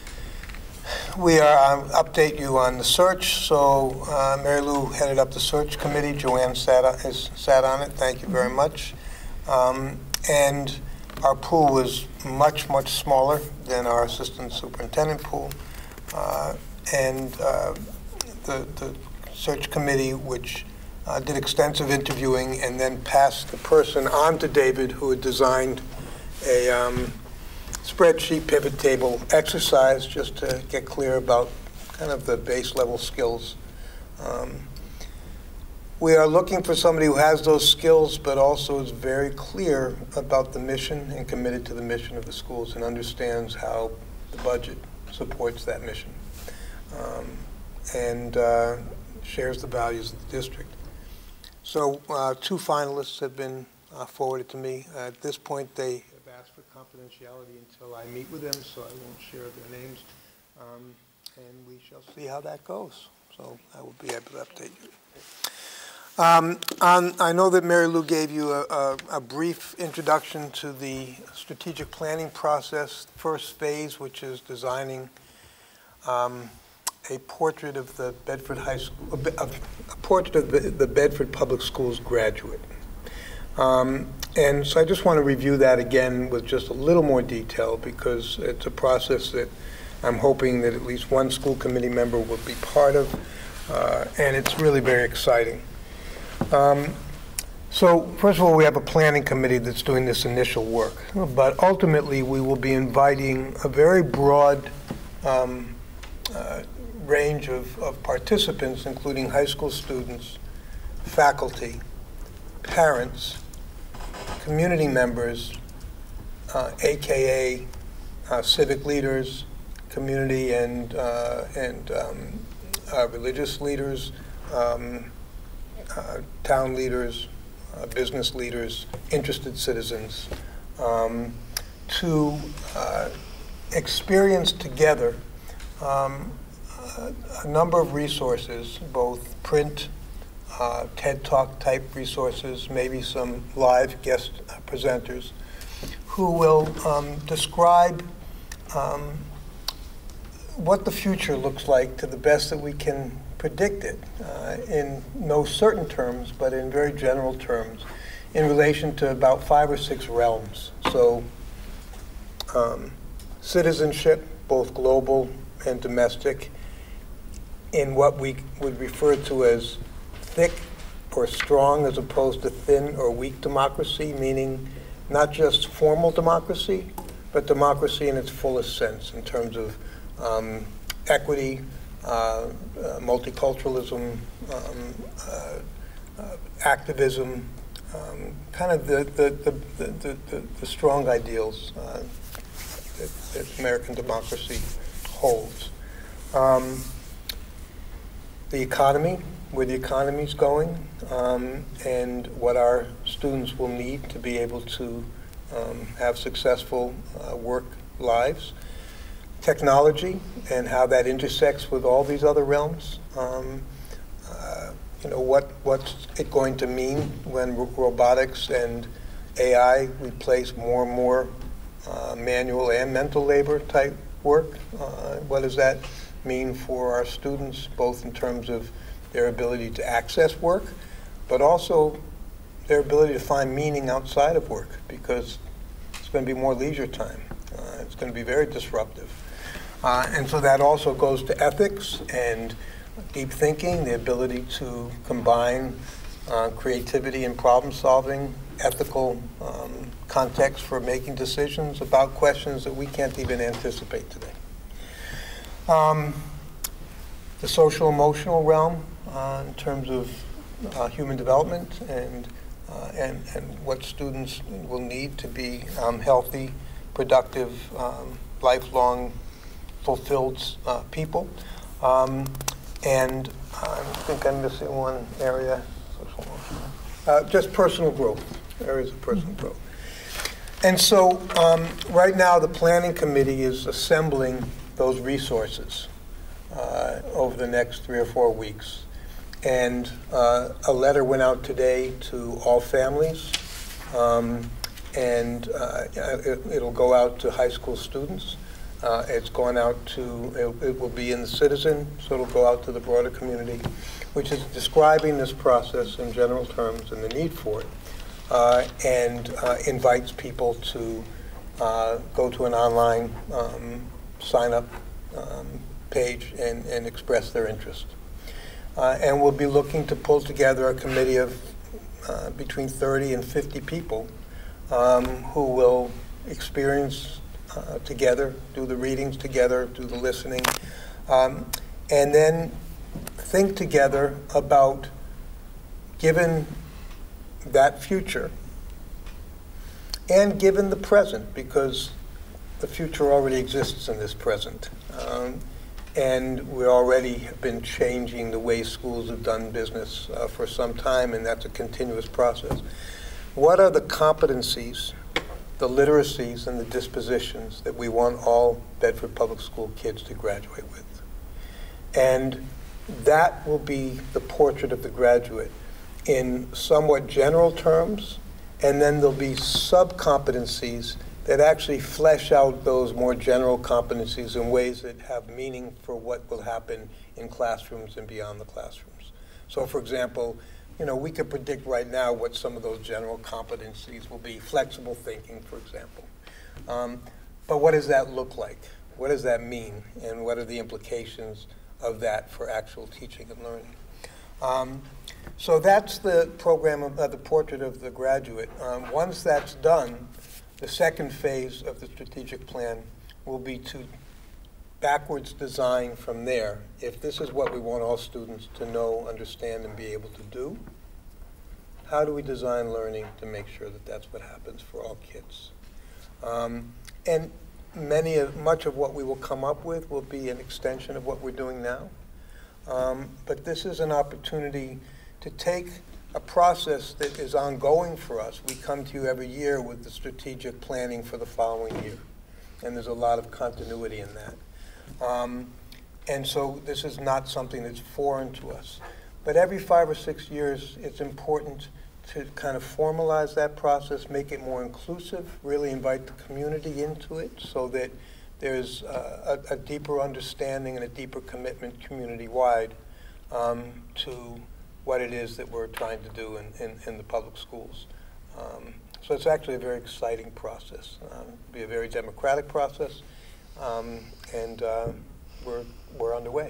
we are um, update you on the search. So uh, Mary Lou headed up the search committee. Joanne sat on, is, sat on it. Thank you very much. Um, and our pool was much, much smaller than our assistant superintendent pool. Uh, and uh, the, the search committee, which uh, did extensive interviewing and then passed the person on to David, who had designed a um, spreadsheet pivot table exercise just to get clear about kind of the base level skills. Um, We are looking for somebody who has those skills, but also is very clear about the mission and committed to the mission of the schools and understands how the budget supports that mission, um, and uh, shares the values of the district. So uh, two finalists have been uh, forwarded to me. Uh, at this point, they have asked for confidentiality until I meet with them, so I won't share their names, um, and we shall see how that goes. So I will be able to update you. Um, on, I know that Mary Lou gave you a, a, a brief introduction to the strategic planning process, first phase, which is designing um, a portrait of the Bedford High School, a, a portrait of the, the Bedford Public Schools graduate. Um, and so I just want to review that again with just a little more detail, because it's a process that I'm hoping that at least one school committee member will be part of, uh, and it's really very exciting. Um, so first of all, we have a planning committee that's doing this initial work, but ultimately we will be inviting a very broad um, uh, range of, of participants, including high school students, faculty, parents, community members, uh, A K A uh, civic leaders, community and, uh, and um, uh, religious leaders, um, Uh, town leaders, uh, business leaders, interested citizens, um, to uh, experience together um, a, a number of resources, both print, uh, TED Talk type resources, maybe some live guest presenters who will um, describe um, what the future looks like to the best that we can predict it uh, in no certain terms, but in very general terms, in relation to about five or six realms. So um, citizenship, both global and domestic, in what we would refer to as thick or strong as opposed to thin or weak democracy, meaning not just formal democracy, but democracy in its fullest sense in terms of um, equity, uh, uh, multiculturalism, um, uh, uh, activism, um, kind of the, the, the, the, the, the strong ideals uh, that, that American democracy holds. Um, the economy, where the economy's going, um, and what our students will need to be able to um, have successful uh, work lives. Technology and how that intersects with all these other realms. Um, uh, you know, what, what's it going to mean when ro robotics and A I replace more and more uh, manual and mental labor type work? Uh, what does that mean for our students, both in terms of their ability to access work, but also their ability to find meaning outside of work, because it's going to be more leisure time. Uh, it's going to be very disruptive. Uh, and so that also goes to ethics and deep thinking, the ability to combine uh, creativity and problem solving, ethical um, context for making decisions about questions that we can't even anticipate today. Um, the social emotional realm uh, in terms of uh, human development and, uh, and, and what students will need to be um, healthy, productive, um, lifelong, fulfilled uh, people. Um, and I think I'm missing one area, social emotional. Uh, just personal growth, areas of personal mm-hmm. growth. And so um, right now the planning committee is assembling those resources uh, over the next three or four weeks. And uh, a letter went out today to all families, um, and uh, it, it'll go out to high school students. Uh, it's going out to, it, it will be in the Citizen, so it'll go out to the broader community, which is describing this process in general terms and the need for it, uh, and uh, invites people to uh, go to an online um, sign-up um, page and, and express their interest. Uh, and we'll be looking to pull together a committee of uh, between thirty and fifty people um, who will experience uh, together, do the readings together, do the listening, um, and then think together about, given that future, and given the present, because the future already exists in this present. Um, and we already have been changing the way schools have done business uh, for some time, and that's a continuous process. What are the competencies, the literacies, and the dispositions that we want all Bedford Public School kids to graduate with? And that will be the portrait of the graduate in somewhat general terms, and then there'll be sub-competencies that actually flesh out those more general competencies in ways that have meaning for what will happen in classrooms and beyond the classrooms. So for example, you know, we could predict right now what some of those general competencies will be. Flexible thinking, for example. Um, but what does that look like? What does that mean? And what are the implications of that for actual teaching and learning? Um, so that's the program, of, uh, the portrait of the graduate. Um, once that's done, the second phase of the strategic plan will be to backwards design from there. If this is what we want all students to know, understand, and be able to do, how do we design learning to make sure that that's what happens for all kids? Um, and many of, much of what we will come up with will be an extension of what we're doing now. Um, but this is an opportunity to take a process that is ongoing for us. We come to you every year with the strategic planning for the following year. And there's a lot of continuity in that. Um, and so this is not something that's foreign to us. But every five or six years, it's important to kind of formalize that process, make it more inclusive, really invite the community into it so that there's uh, a, a deeper understanding and a deeper commitment community-wide um, to what it is that we're trying to do in, in, in the public schools. Um, so it's actually a very exciting process. Um, it'll be a very democratic process, um, and uh, we're, we're underway.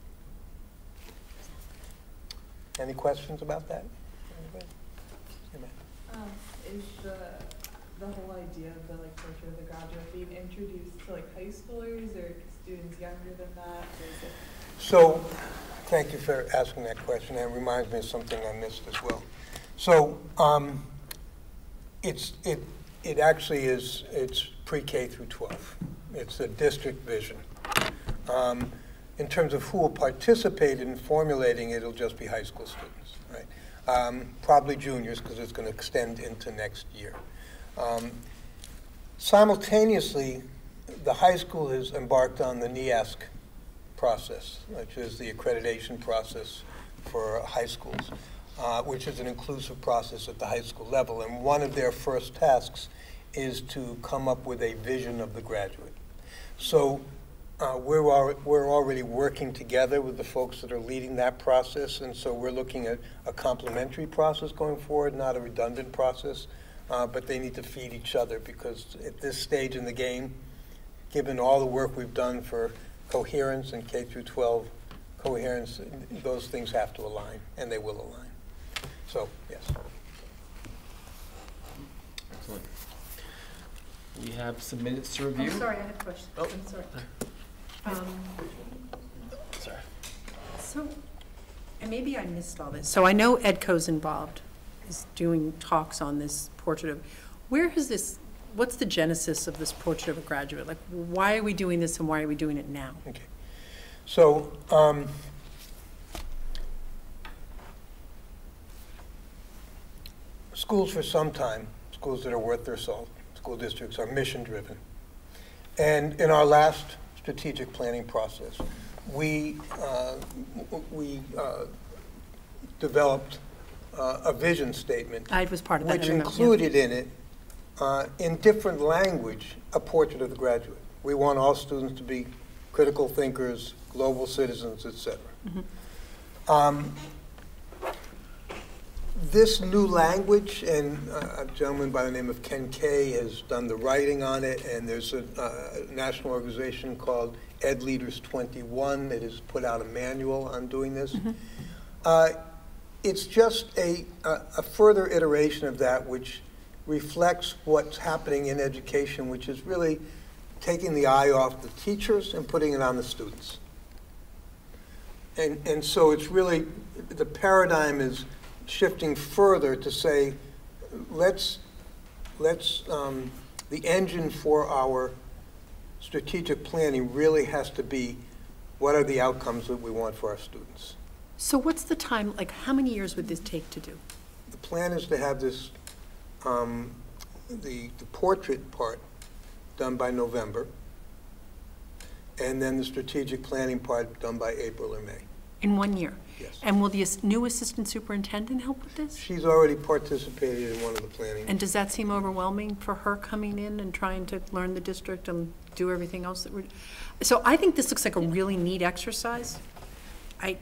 Any questions about that? Anybody? Um, is the the whole idea of the like portrait of the graduate being introduced to like high schoolers or students younger than that? Or is it So, thank you for asking that question. That reminds me of something I missed as well. So, um, it's it it actually is it's pre-K through twelve. It's a district vision. Um, in terms of who will participate in formulating it, it'll just be high school students, right? Um, probably juniors because it's going to extend into next year. Um, simultaneously, the high school has embarked on the N E A S C process, which is the accreditation process for high schools, uh, which is an inclusive process at the high school level. And one of their first tasks is to come up with a vision of the graduate. So uh, we're, al we're already working together with the folks that are leading that process, and so we're looking at a complementary process going forward, not a redundant process, uh, but they need to feed each other because at this stage in the game, given all the work we've done for coherence and K through twelve coherence, those things have to align, and they will align. So, yes. Excellent. We have some minutes to review. I'm sorry, I had a question. Oh. I'm sorry. Um, Sorry. So, and maybe I missed all this. So I know EDCO's involved, is doing talks on this portrait of, where has this, what's the genesis of this portrait of a graduate? Like, why are we doing this and why are we doing it now? Okay. So, um, schools for some time, schools that are worth their salt, school districts are mission driven. And in our last strategic planning process, we, uh, we uh, developed uh, a vision statement. I was part of that. Which I remember, included in it, uh, in different language, a portrait of the graduate. We want all students to be critical thinkers, global citizens, et cetera. Mm-hmm. um, this new language, and uh, a gentleman by the name of Ken Kay has done the writing on it, and there's a uh, national organization called Ed Leaders twenty-one that has put out a manual on doing this. Mm-hmm. uh, it's just a, a, a further iteration of that which reflects what's happening in education, which is really taking the eye off the teachers and putting it on the students. And, and so it's really, the paradigm is shifting further to say, let's, let's um, the engine for our strategic planning really has to be, what are the outcomes that we want for our students? So what's the time, like how many years would this take to do? The plan is to have this, um, the, the portrait part done by November, and then the strategic planning part done by April or May. In one year? Yes. And will the ass- new assistant superintendent help with this? She's already participated in one of the planning. And does that seem overwhelming for her coming in and trying to learn the district and do everything else that we're... So I think this looks like a really neat exercise. I,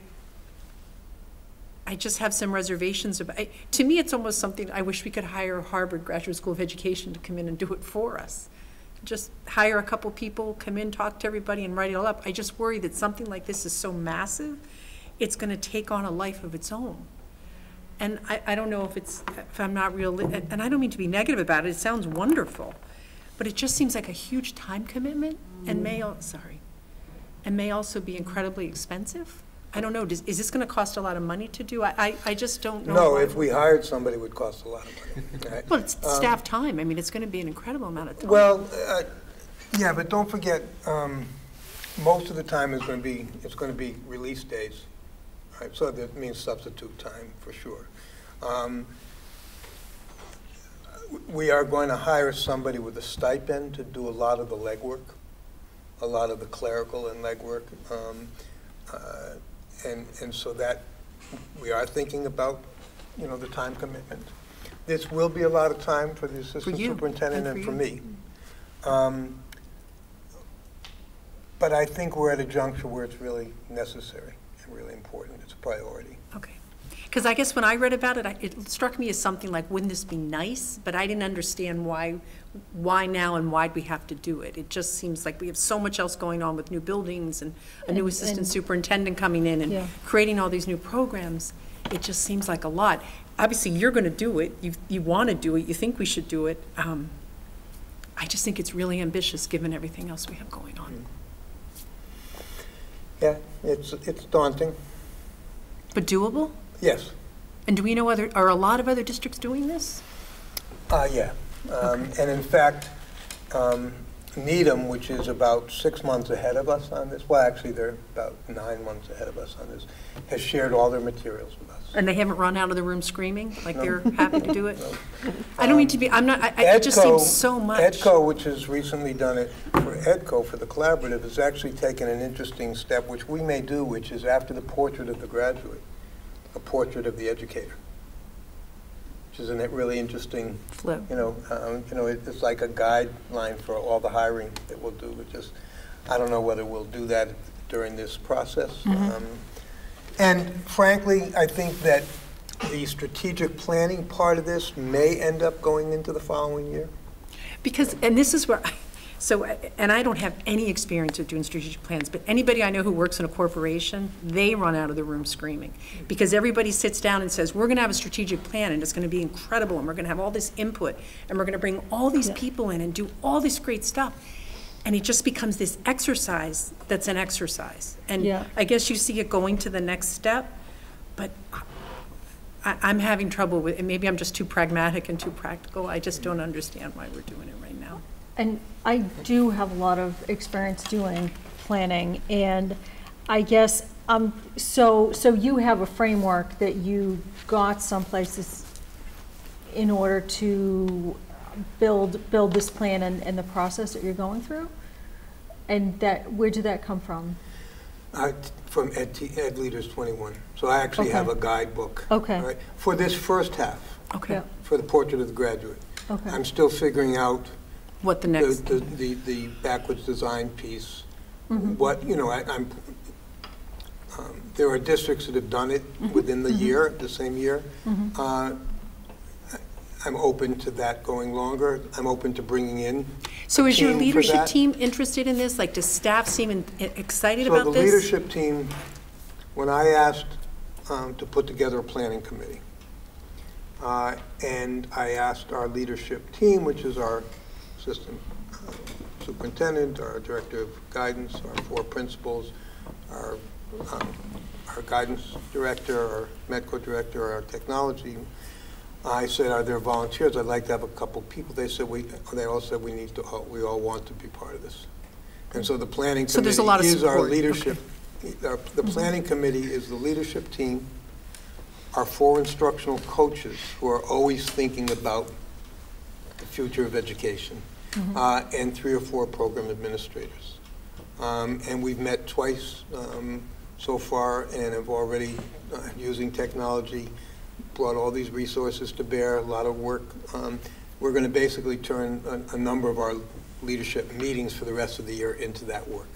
I just have some reservations about, I, to me, it's almost something, I wish we could hire Harvard Graduate School of Education to come in and do it for us. Just hire a couple people, come in, talk to everybody, and write it all up. I just worry that something like this is so massive, it's going to take on a life of its own. And I, I don't know if it's, if I'm not real, and I don't mean to be negative about it, it sounds wonderful, but it just seems like a huge time commitment and may, al- sorry, and may also be incredibly expensive. I don't know, does, is this going to cost a lot of money to do? I, I, I just don't know. No, if we hired somebody, it would cost a lot of money. Right? Well, it's Um, staff time. I mean, it's going to be an incredible amount of time. Well, uh, yeah, but don't forget, um, most of the time is going to be, it's going to be release days. Right? So that means substitute time for sure. Um, we are going to hire somebody with a stipend to do a lot of the legwork, a lot of the clerical and legwork. Um, uh, and, and so that we are thinking about, you know, the time commitment. This will be a lot of time for the assistant you, superintendent and and for for me. Um, But I think we're at a juncture where it's really necessary and really important. It's a priority. Okay. Because I guess when I read about it, I- it struck me as something like, wouldn't this be nice? But I didn't understand why, why now and why'd we have to do it. It just seems like we have so much else going on with new buildings and a new And- assistant and- superintendent coming in Yeah. and creating all these new programs. It just seems like a lot. Obviously, you're going to do it. You, you want to do it. You think we should do it. Um, I just think it's really ambitious, given everything else we have going on. Yeah, it's, it's daunting. But doable? Yes. And do we know other, are a lot of other districts doing this? Uh, yeah. Um, and in fact, um, Needham, which is about six months ahead of us on this, well, actually, they're about nine months ahead of us on this, has shared all their materials with us. And they haven't run out of the room screaming, like No. they're happy to do it? No. I don't mean to be, I'm not, I, I- it just EDCO seems so much. EDCO, which has recently done it for EDCO, for the collaborative, has actually taken an interesting step, which we may do, which is after the portrait of the graduate, a portrait of the educator, which is a really interesting, Flip. you know, um, you know, it- it's like a guideline for all the hiring that we'll do. It just, I don't know whether we'll do that during this process. Mhm. Um, And frankly, I think that the strategic planning part of this may end up going into the following year. Because, and this is where, I- so, and I don't have any experience with doing strategic plans, but anybody I know who works in a corporation, they run out of the room screaming. Because everybody sits down and says, we're going to have a strategic plan, and it's going to be incredible, and we're going to have all this input, and we're going to bring all these people in and do all this great stuff. And it just becomes this exercise that's an exercise. And Yeah. I guess you see it going to the next step, but I, I'm having trouble with, and maybe I'm just too pragmatic and too practical. I just don't understand why we're doing it right now. And I do have a lot of experience doing planning, and I guess, um, so, so you have a framework that you got some places in order to build, build this plan and, and the process that you're going through? And that, where did that come from? Uh, From Ed, T- Ed Leaders twenty-one. So I actually have a Okay. guidebook. Okay. all right, for this first half, Okay. Yeah. for the portrait of the graduate. Okay. I'm still figuring out What the the, next, the, the the backwards design piece. Mhm. What, you know, I, I'm, um, there are districts that have done it within the year, the same year. Mhm. Uh, I'm open to that going longer. I'm open to bringing in so a is your team for leadership that. team interested in this? Like, does staff seem in- excited So about the this? leadership team, when I asked um, to put together a planning committee, uh, and I asked our leadership team, which is our assistant uh, superintendent, our director of guidance, our four principals, our, um, our guidance director, our MEDCO director, our technology, I said, are there volunteers? I'd like to have a couple people. They said, we, they all said we need to, we all want to be part of this. And so the planning So there's committee a lot of is our support. leadership. our- The planning committee is the leadership team, our four instructional coaches who are always thinking about the future of education, uh, and three or four program administrators. Um, And we've met twice um, so far and have already, uh, using technology, brought all these resources to bear, a lot of work. Um, We're going to basically turn a, a number of our leadership meetings for the rest of the year into that work.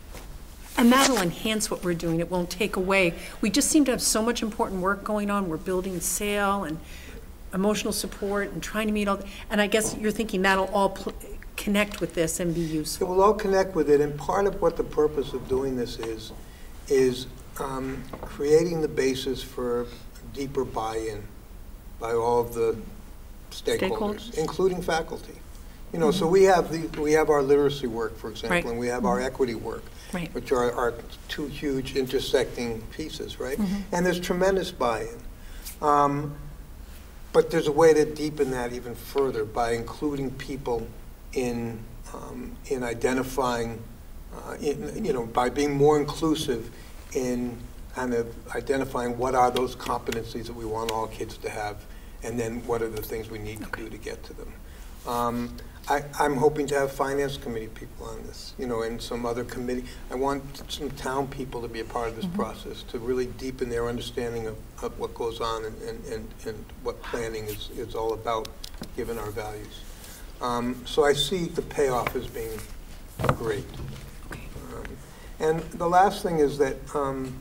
And that'll enhance what we're doing. It won't take away. We just seem to have so much important work going on. We're building SAIL and emotional support and trying to meet all, the- and I guess you're thinking that'll all pl- connect with this and be So useful. we'll all connect with it, and part of what the purpose of doing this is, is um, creating the basis for deeper buy-in by all of the stakeholders, Stakeholders. including faculty. You know, so we have the, we have our literacy work, for example, Right. and we have our equity work, Right. which are our two huge intersecting pieces, right? Mhm. And there's tremendous buy-in. Um, But there's a way to deepen that even further by including people in, um, in identifying, uh, in, you know, by being more inclusive in kind of identifying what are those competencies that we want all kids to have, and then what are the things we need to do to get to them. Um, I, I'm hoping to have finance committee people on this, you know, and some other committee. I want some town people to be a part of this Mm-hmm. process, to really deepen their understanding of, of what goes on and, and, and, and what planning is, is all about, given our values. Um, so I see the payoff as being great. Um, and the last thing is that um,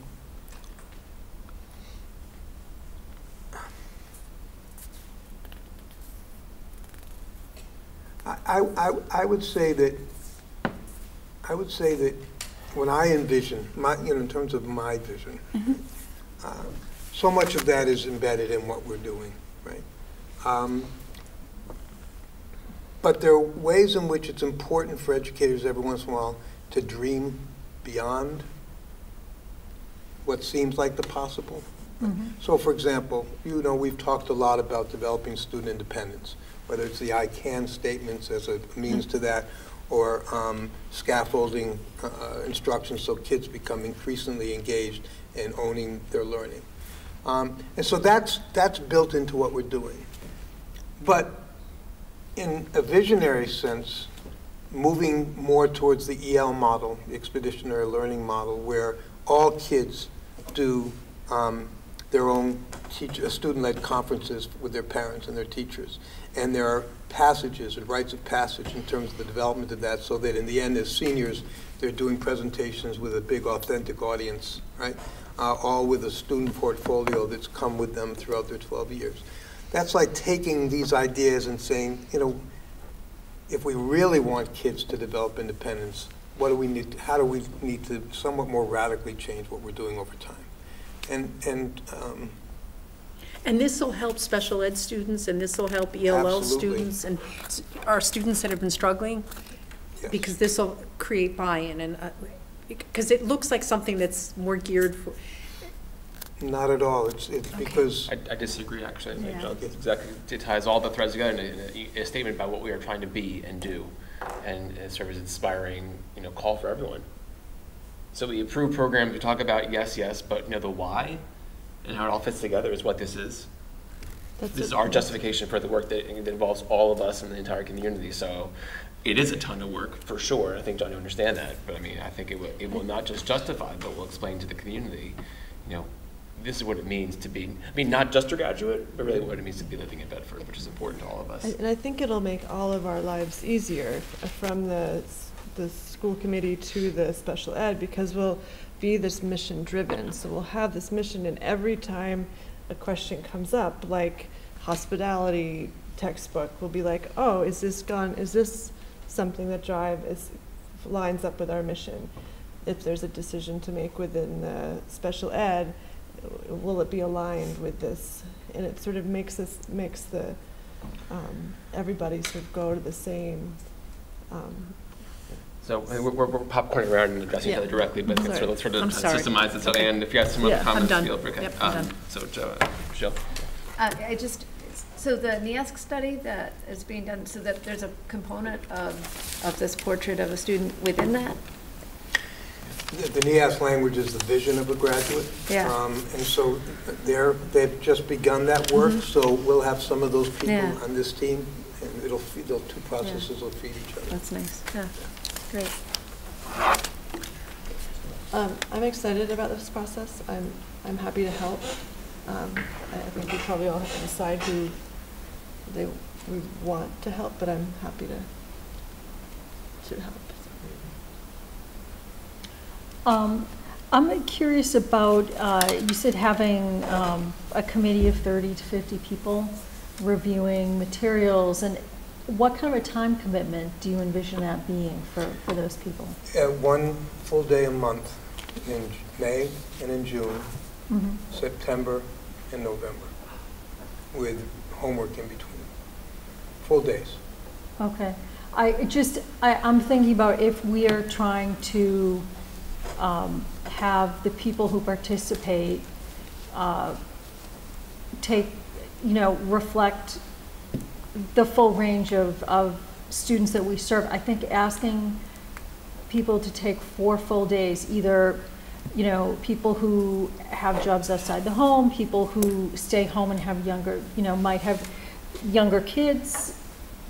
I, I, I would say that, I would say that when I envision, my, you know, in terms of my vision, Mm-hmm. uh, so much of that is embedded in what we're doing, right? Um, but there are ways in which it's important for educators every once in a while to dream beyond what seems like the possible. Mm-hmm. So, for example, you know, we've talked a lot about developing student independence, whether it's the I CAN statements as a means to that, or um, scaffolding uh, instructions so kids become increasingly engaged in owning their learning. Um, and so that's, that's built into what we're doing. But in a visionary sense, moving more towards the E L model, the expeditionary learning model, where all kids do um, their own teacher, student-led conferences with their parents and their teachers. And there are passages and rites of passage in terms of the development of that, so that in the end, as seniors, they're doing presentations with a big, authentic audience, right? Uh, all with a student portfolio that's come with them throughout their twelve years. That's like taking these ideas and saying, you know, if we really want kids to develop independence, what do we need to, how do we need to somewhat more radically change what we're doing over time? And, and um, And this will help special ed students, and this will help E L L Absolutely. students, and s- our students that have been struggling, yes. because this will create buy-in, and, uh, because it looks like something that's more geared for, Not at all. It's, it's because I, I disagree, actually. I think Yeah. John, it's exactly, it ties all the threads together in a, a statement about what we are trying to be and do, and it serves as an inspiring, you know, call for everyone. So we approve programs, we talk about yes, yes, but you know, the why and how it all fits together is what this is. That's This is it. our justification for the work that, that involves all of us and the entire community. So it is a ton of work, for sure. I think John, you understand that. But I mean, I think it will, it will not just justify, but will explain to the community, you know, this is what it means to be, I mean, not just a graduate, but really what it means to be living in Bedford, which is important to all of us. I- And I think it'll make all of our lives easier, f- from the, s- the school committee to the special ed, because we'll be this mission-driven. So we'll have this mission, and every time a question comes up, like hospitality textbook, we'll be like, oh, is this gone, is this something that Drive is, lines up with our mission? If there's a decision to make within the special ed, will it be aligned with this? And it sort of makes us, makes the, um, everybody sort of go to the same, um, So I mean, we're, we're we're popcorning around and addressing each Yeah. other directly, but I'm let's sort of, sorry. sort of I'm sorry. systemize it. So, Okay. and if you have some other Yeah, I'm comments, done. feel free. Okay. Yep, I'm Um, done. So, Joe, uh, Jill. Uh, I just, so the N E A S C study that is being done, so that there's a component of, of this portrait of a student within that? the the N E A S language is the vision of a graduate. Yeah. Um, And so they're, they've just begun that work, so we'll have some of those people Yeah. on this team, and it'll, feed- those two processes will feed each other. That's nice, yeah, great. Um, I'm excited about this process. I'm, I'm happy to help. Um, I I think we probably all have to decide who they, we want to help, but I'm happy to, to help. Um, I'm curious about, uh, you said having um, a committee of thirty to fifty people reviewing materials, and what kind of a time commitment do you envision that being for, for those people? Uh, One full day a month in May and in June, Mhm. September and November, with homework in between. Full days. Okay. I just, I, I'm thinking about if we are trying to um, have the people who participate uh, take, you know, reflect the full range of, of students that we serve. I think asking people to take four full days, either, you know, people who have jobs outside the home, people who stay home and have younger, you know, might have younger kids,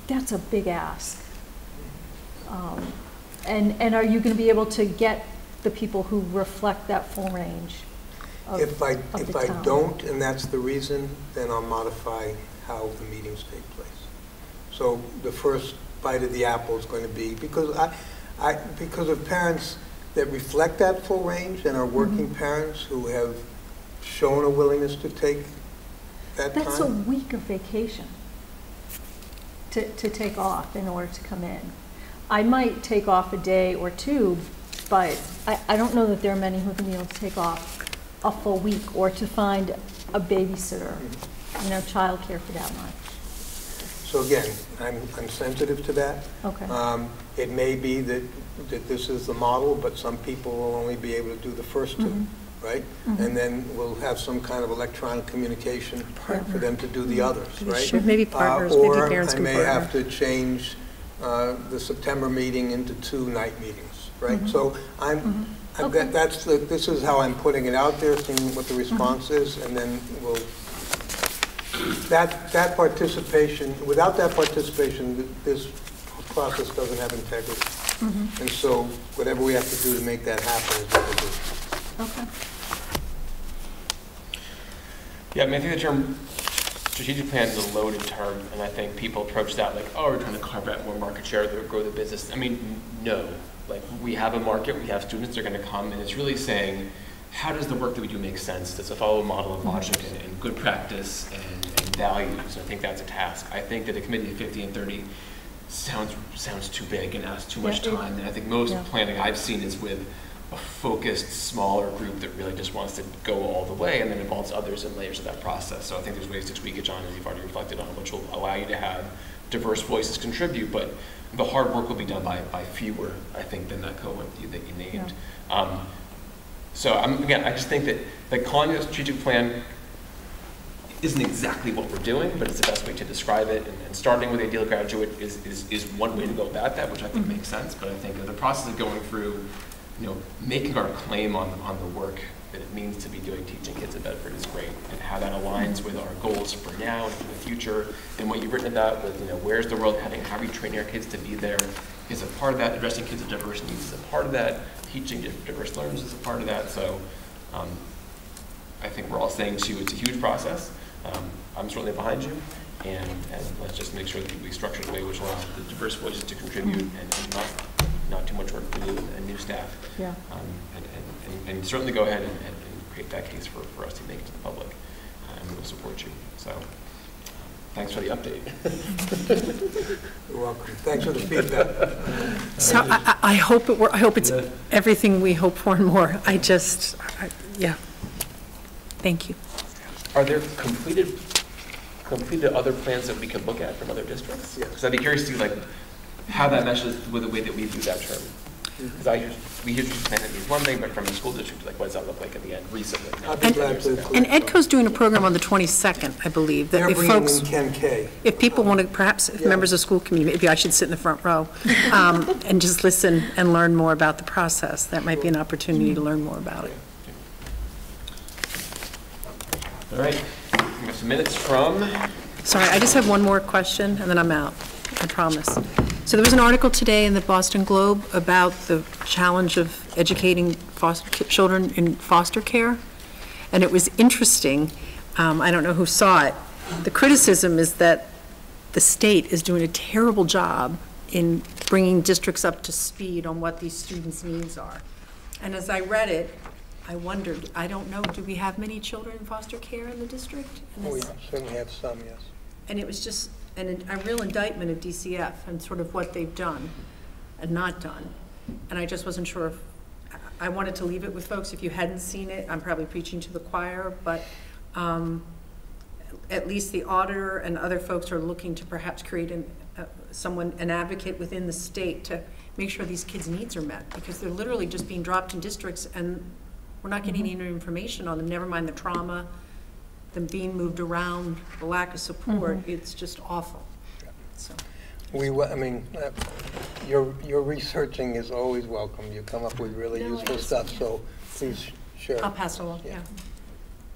that's a big ask. Um, And, and are you going to be able to get the people who reflect that full range of, If I, of if the I town? don't, and that's the reason, then I'll modify how the meetings take place. So the first bite of the apple is going to be, because I, I, because of parents that reflect that full range and are working Mm-hmm. parents who have shown a willingness to take that time. That's a week of vacation to, to take off in order to come in. I might take off a day or two, but I, I don't know that there are many who are going to be able to take off a full week or to find a babysitter, you know, childcare for that much. So again, I'm, I'm sensitive to that. Okay. Um, It may be that, that this is the model, but some people will only be able to do the first two, Mhm. right? Mhm. And then we'll have some kind of electronic communication for them to do the others, right? Sure. Maybe Uh, partners, maybe parents Or I can may partner. have to change uh, the September meeting into two night meetings, right? Mhm. So I'm, Mhm. I'm- Okay. that- that's, the- this is how I'm putting it out there, seeing what the response is, and then we'll, that, that participation, without that participation, th- this process doesn't have integrity. Mhm. And so whatever we have to do to make that happen is what we'll do. Okay. Yeah, I mean, I think the term strategic plan is a loaded term, and I think people approach that like, oh, we're trying to carve out more market share to grow the business. I mean, n- no. Like, we have a market, we have students, they're going to come, and it's really saying, how does the work that we do make sense? Does it follow a model of logic and, and good practice and, and values? And I think that's a task. I think that a committee of fifty and thirty sounds sounds too big and asks too much Yeah, it- time. And I think most yeah. planning I've seen is with a focused, smaller group that really just wants to go all the way and then involves others in layers of that process. So I think there's ways to tweak it, John, as you've already reflected on, which will allow you to have diverse voices contribute, but the hard work will be done by, by fewer, I think, than that cohort that you, that you named. Um, so I'm, again, I just think that, that calling it a strategic plan isn't exactly what we're doing, but it's the best way to describe it. And, and starting with Ideal Graduate is, is, is one way to go about that, which I think makes sense. But I think that the process of going through, you know, making our claim on, on the work that it means to be doing teaching kids at Bedford is great, and how that aligns with our goals for now and for the future, and what you've written about with, you know, where's the world heading, how are we training our kids to be there, is a part of that. Addressing kids with diverse needs is a part of that. Teaching diverse learners is a part of that. So um, I think we're all saying to you, it's a huge process. Um, I'm certainly behind you, and, and let's just make sure that we structure it in a way which allows the diverse voices to contribute and, and not, not too much work for new and new staff. Yeah. Um, and, and, and, and certainly go ahead and, and, and create that case for, for us to make it to the public, uh, and we'll support you. So um, thanks for the update. You're welcome. Thanks for the feedback. So I, I I hope it, were- I hope it's everything we hope for and more. I just, I- yeah. Thank you. Are there completed completed other plans that we could look at from other districts? Yes. Because I'd be curious to see like how that meshes with the way that we view that term. Because I hear, we hear strategic plan that means one thing, but from the school district, like what does that look like at the end recently? I'd not be ten glad years to ago? include- And EDCO's doing a program on the twenty-second, I believe, that They're if bringing folks, in Ken K. if people want to, perhaps if Yeah. members of school community, maybe I should sit in the front row um, and just listen and learn more about the process. That might be an opportunity to learn more about it. All right, we have some minutes from, Sorry, I just have one more question, and then I'm out, I promise. So there was an article today in the Boston Globe about the challenge of educating foster children in foster care, and it was interesting. Um, I don't know who saw it. The criticism is that the state is doing a terrible job in bringing districts up to speed on what these students' needs are. And as I read it, I wondered, I don't know, do we have many children in foster care in the district? And Oh, this- yeah, certainly have some, yes. and it was just an, a real indictment of D C F and sort of what they've done and not done. And I just wasn't sure if, I wanted to leave it with folks. If you hadn't seen it, I'm probably preaching to the choir, but um, at least the auditor and other folks are looking to perhaps create an, uh, someone, an advocate within the state to make sure these kids' needs are met, because they're literally just being dropped in districts and we're not getting any information on them, never mind the trauma, them being moved around, the lack of support. It's just awful. So, We, wa- I mean, uh, your, your researching is always welcome. You come up with really No, useful it's- stuff, so please share. I'll pass it along, Yeah. yeah.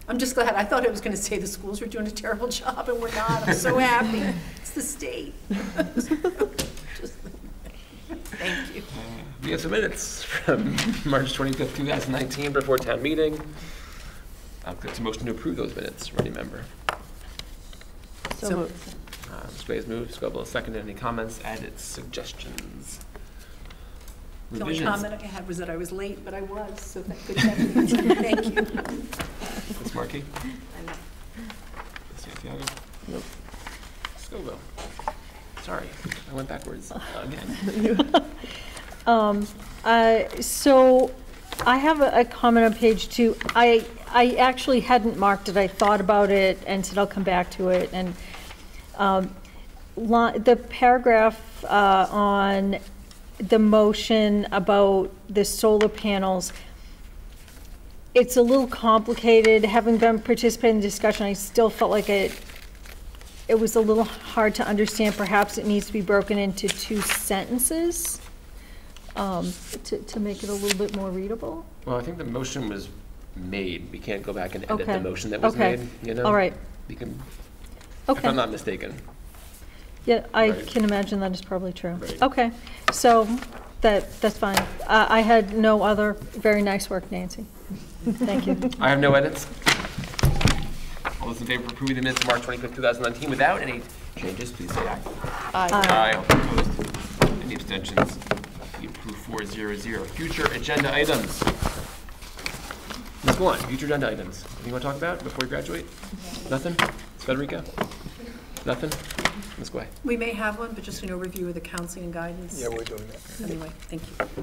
I'm just glad, I thought it was going to say the schools were doing a terrible job, and we're not. I'm so happy. It's the state. Just- Thank you. We have some minutes from March twenty-fifth, two thousand nineteen, before town meeting. I'll get a motion to approve those minutes from any member. So moved. Uh, Miz Gray has moved, Scobell has seconded. Any comments, edits, suggestions? The only Revisions? comment I had was that I was late, but I was, so that good job. Thank you. Miz Markey? Miz Santiago? Nope. Scobell? Sorry, I went backwards again. Um, uh, so I have a, a comment on page two. I, I actually hadn't marked it. I thought about it and said I'll come back to it. And um, li- the paragraph uh, on the motion about the solar panels, it's a little complicated. Having been participating in the discussion, I still felt like it, it was a little hard to understand. Perhaps it needs to be broken into two sentences. Um, to, to make it a little bit more readable? Well, I think the motion was made. We can't go back and edit Okay. the motion that was Okay. made, you know? All right. We can, if Okay. I'm not mistaken. Yeah, I Right. can imagine that is probably true. Right. Okay, so that, that's fine. Uh, I had no other, very nice work, Nancy. Thank you. I have no edits. All those in favor of approving the minutes of March twenty-fifth, two thousand nineteen without any changes, please say aye. Aye. Aye. All opposed? Any abstentions? We approve four zero zero. Future agenda items. Let's go on. Future agenda items. Anything you want to talk about before we graduate? Nothing? Federica? Nothing? Let's go ahead. We may have one, but just an overview of the counseling and guidance. Yeah, we're doing that. Anyway, thank you.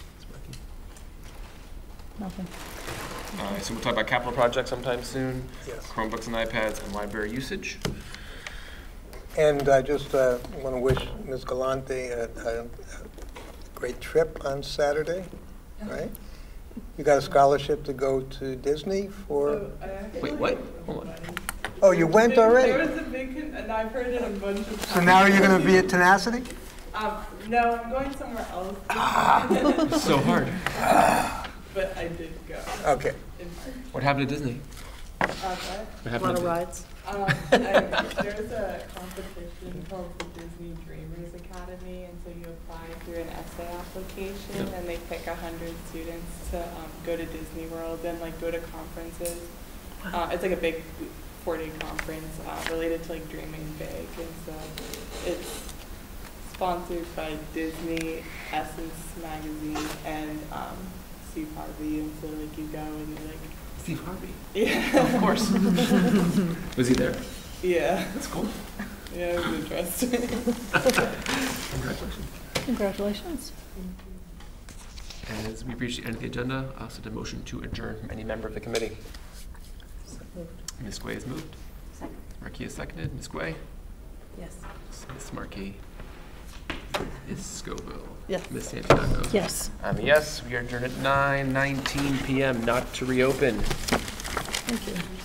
Nothing. Uh, so we'll talk about capital projects sometime soon. Yes. Chromebooks and iPads and library usage. And I just uh, want to wish Miz Galante a, a, a great trip on Saturday, right? You got a scholarship to go to Disney for, So I actually Wait, what? Hold on. oh, you went There already? was a big, con- and I've heard it a bunch of times. So now you're going to be at Tenacity? Um, no, I'm going somewhere else. It's so hard. But I did go. Okay. in March. What happened to Disney? Uh, what? What A happened lot to of rides. Um, I, there's a competition called the Disney Dreamers Academy, and so you apply through an essay application, Yep. and they pick a hundred students to um, go to Disney World and like go to conferences. Uh, it's like a big four-day conference uh, related to like dreaming big, and so it's sponsored by Disney, Essence Magazine, and um, Steve Harvey, and so like you go and you like. Steve Harvey. Yeah. Of course. Was he there? Yeah. That's cool. Yeah, it was interesting. Congratulations. Congratulations. As we reach the end of the agenda, I'll send a motion to adjourn from any member of the committee. Miz Guay has moved. Second. Marquis has seconded. Miz Guay? Yes. Miz Marquis? Miz Scoville? Yes. Miz Santiago? Yes. I'm a yes. We are adjourned at nine nineteen p m Not to reopen. Thank you.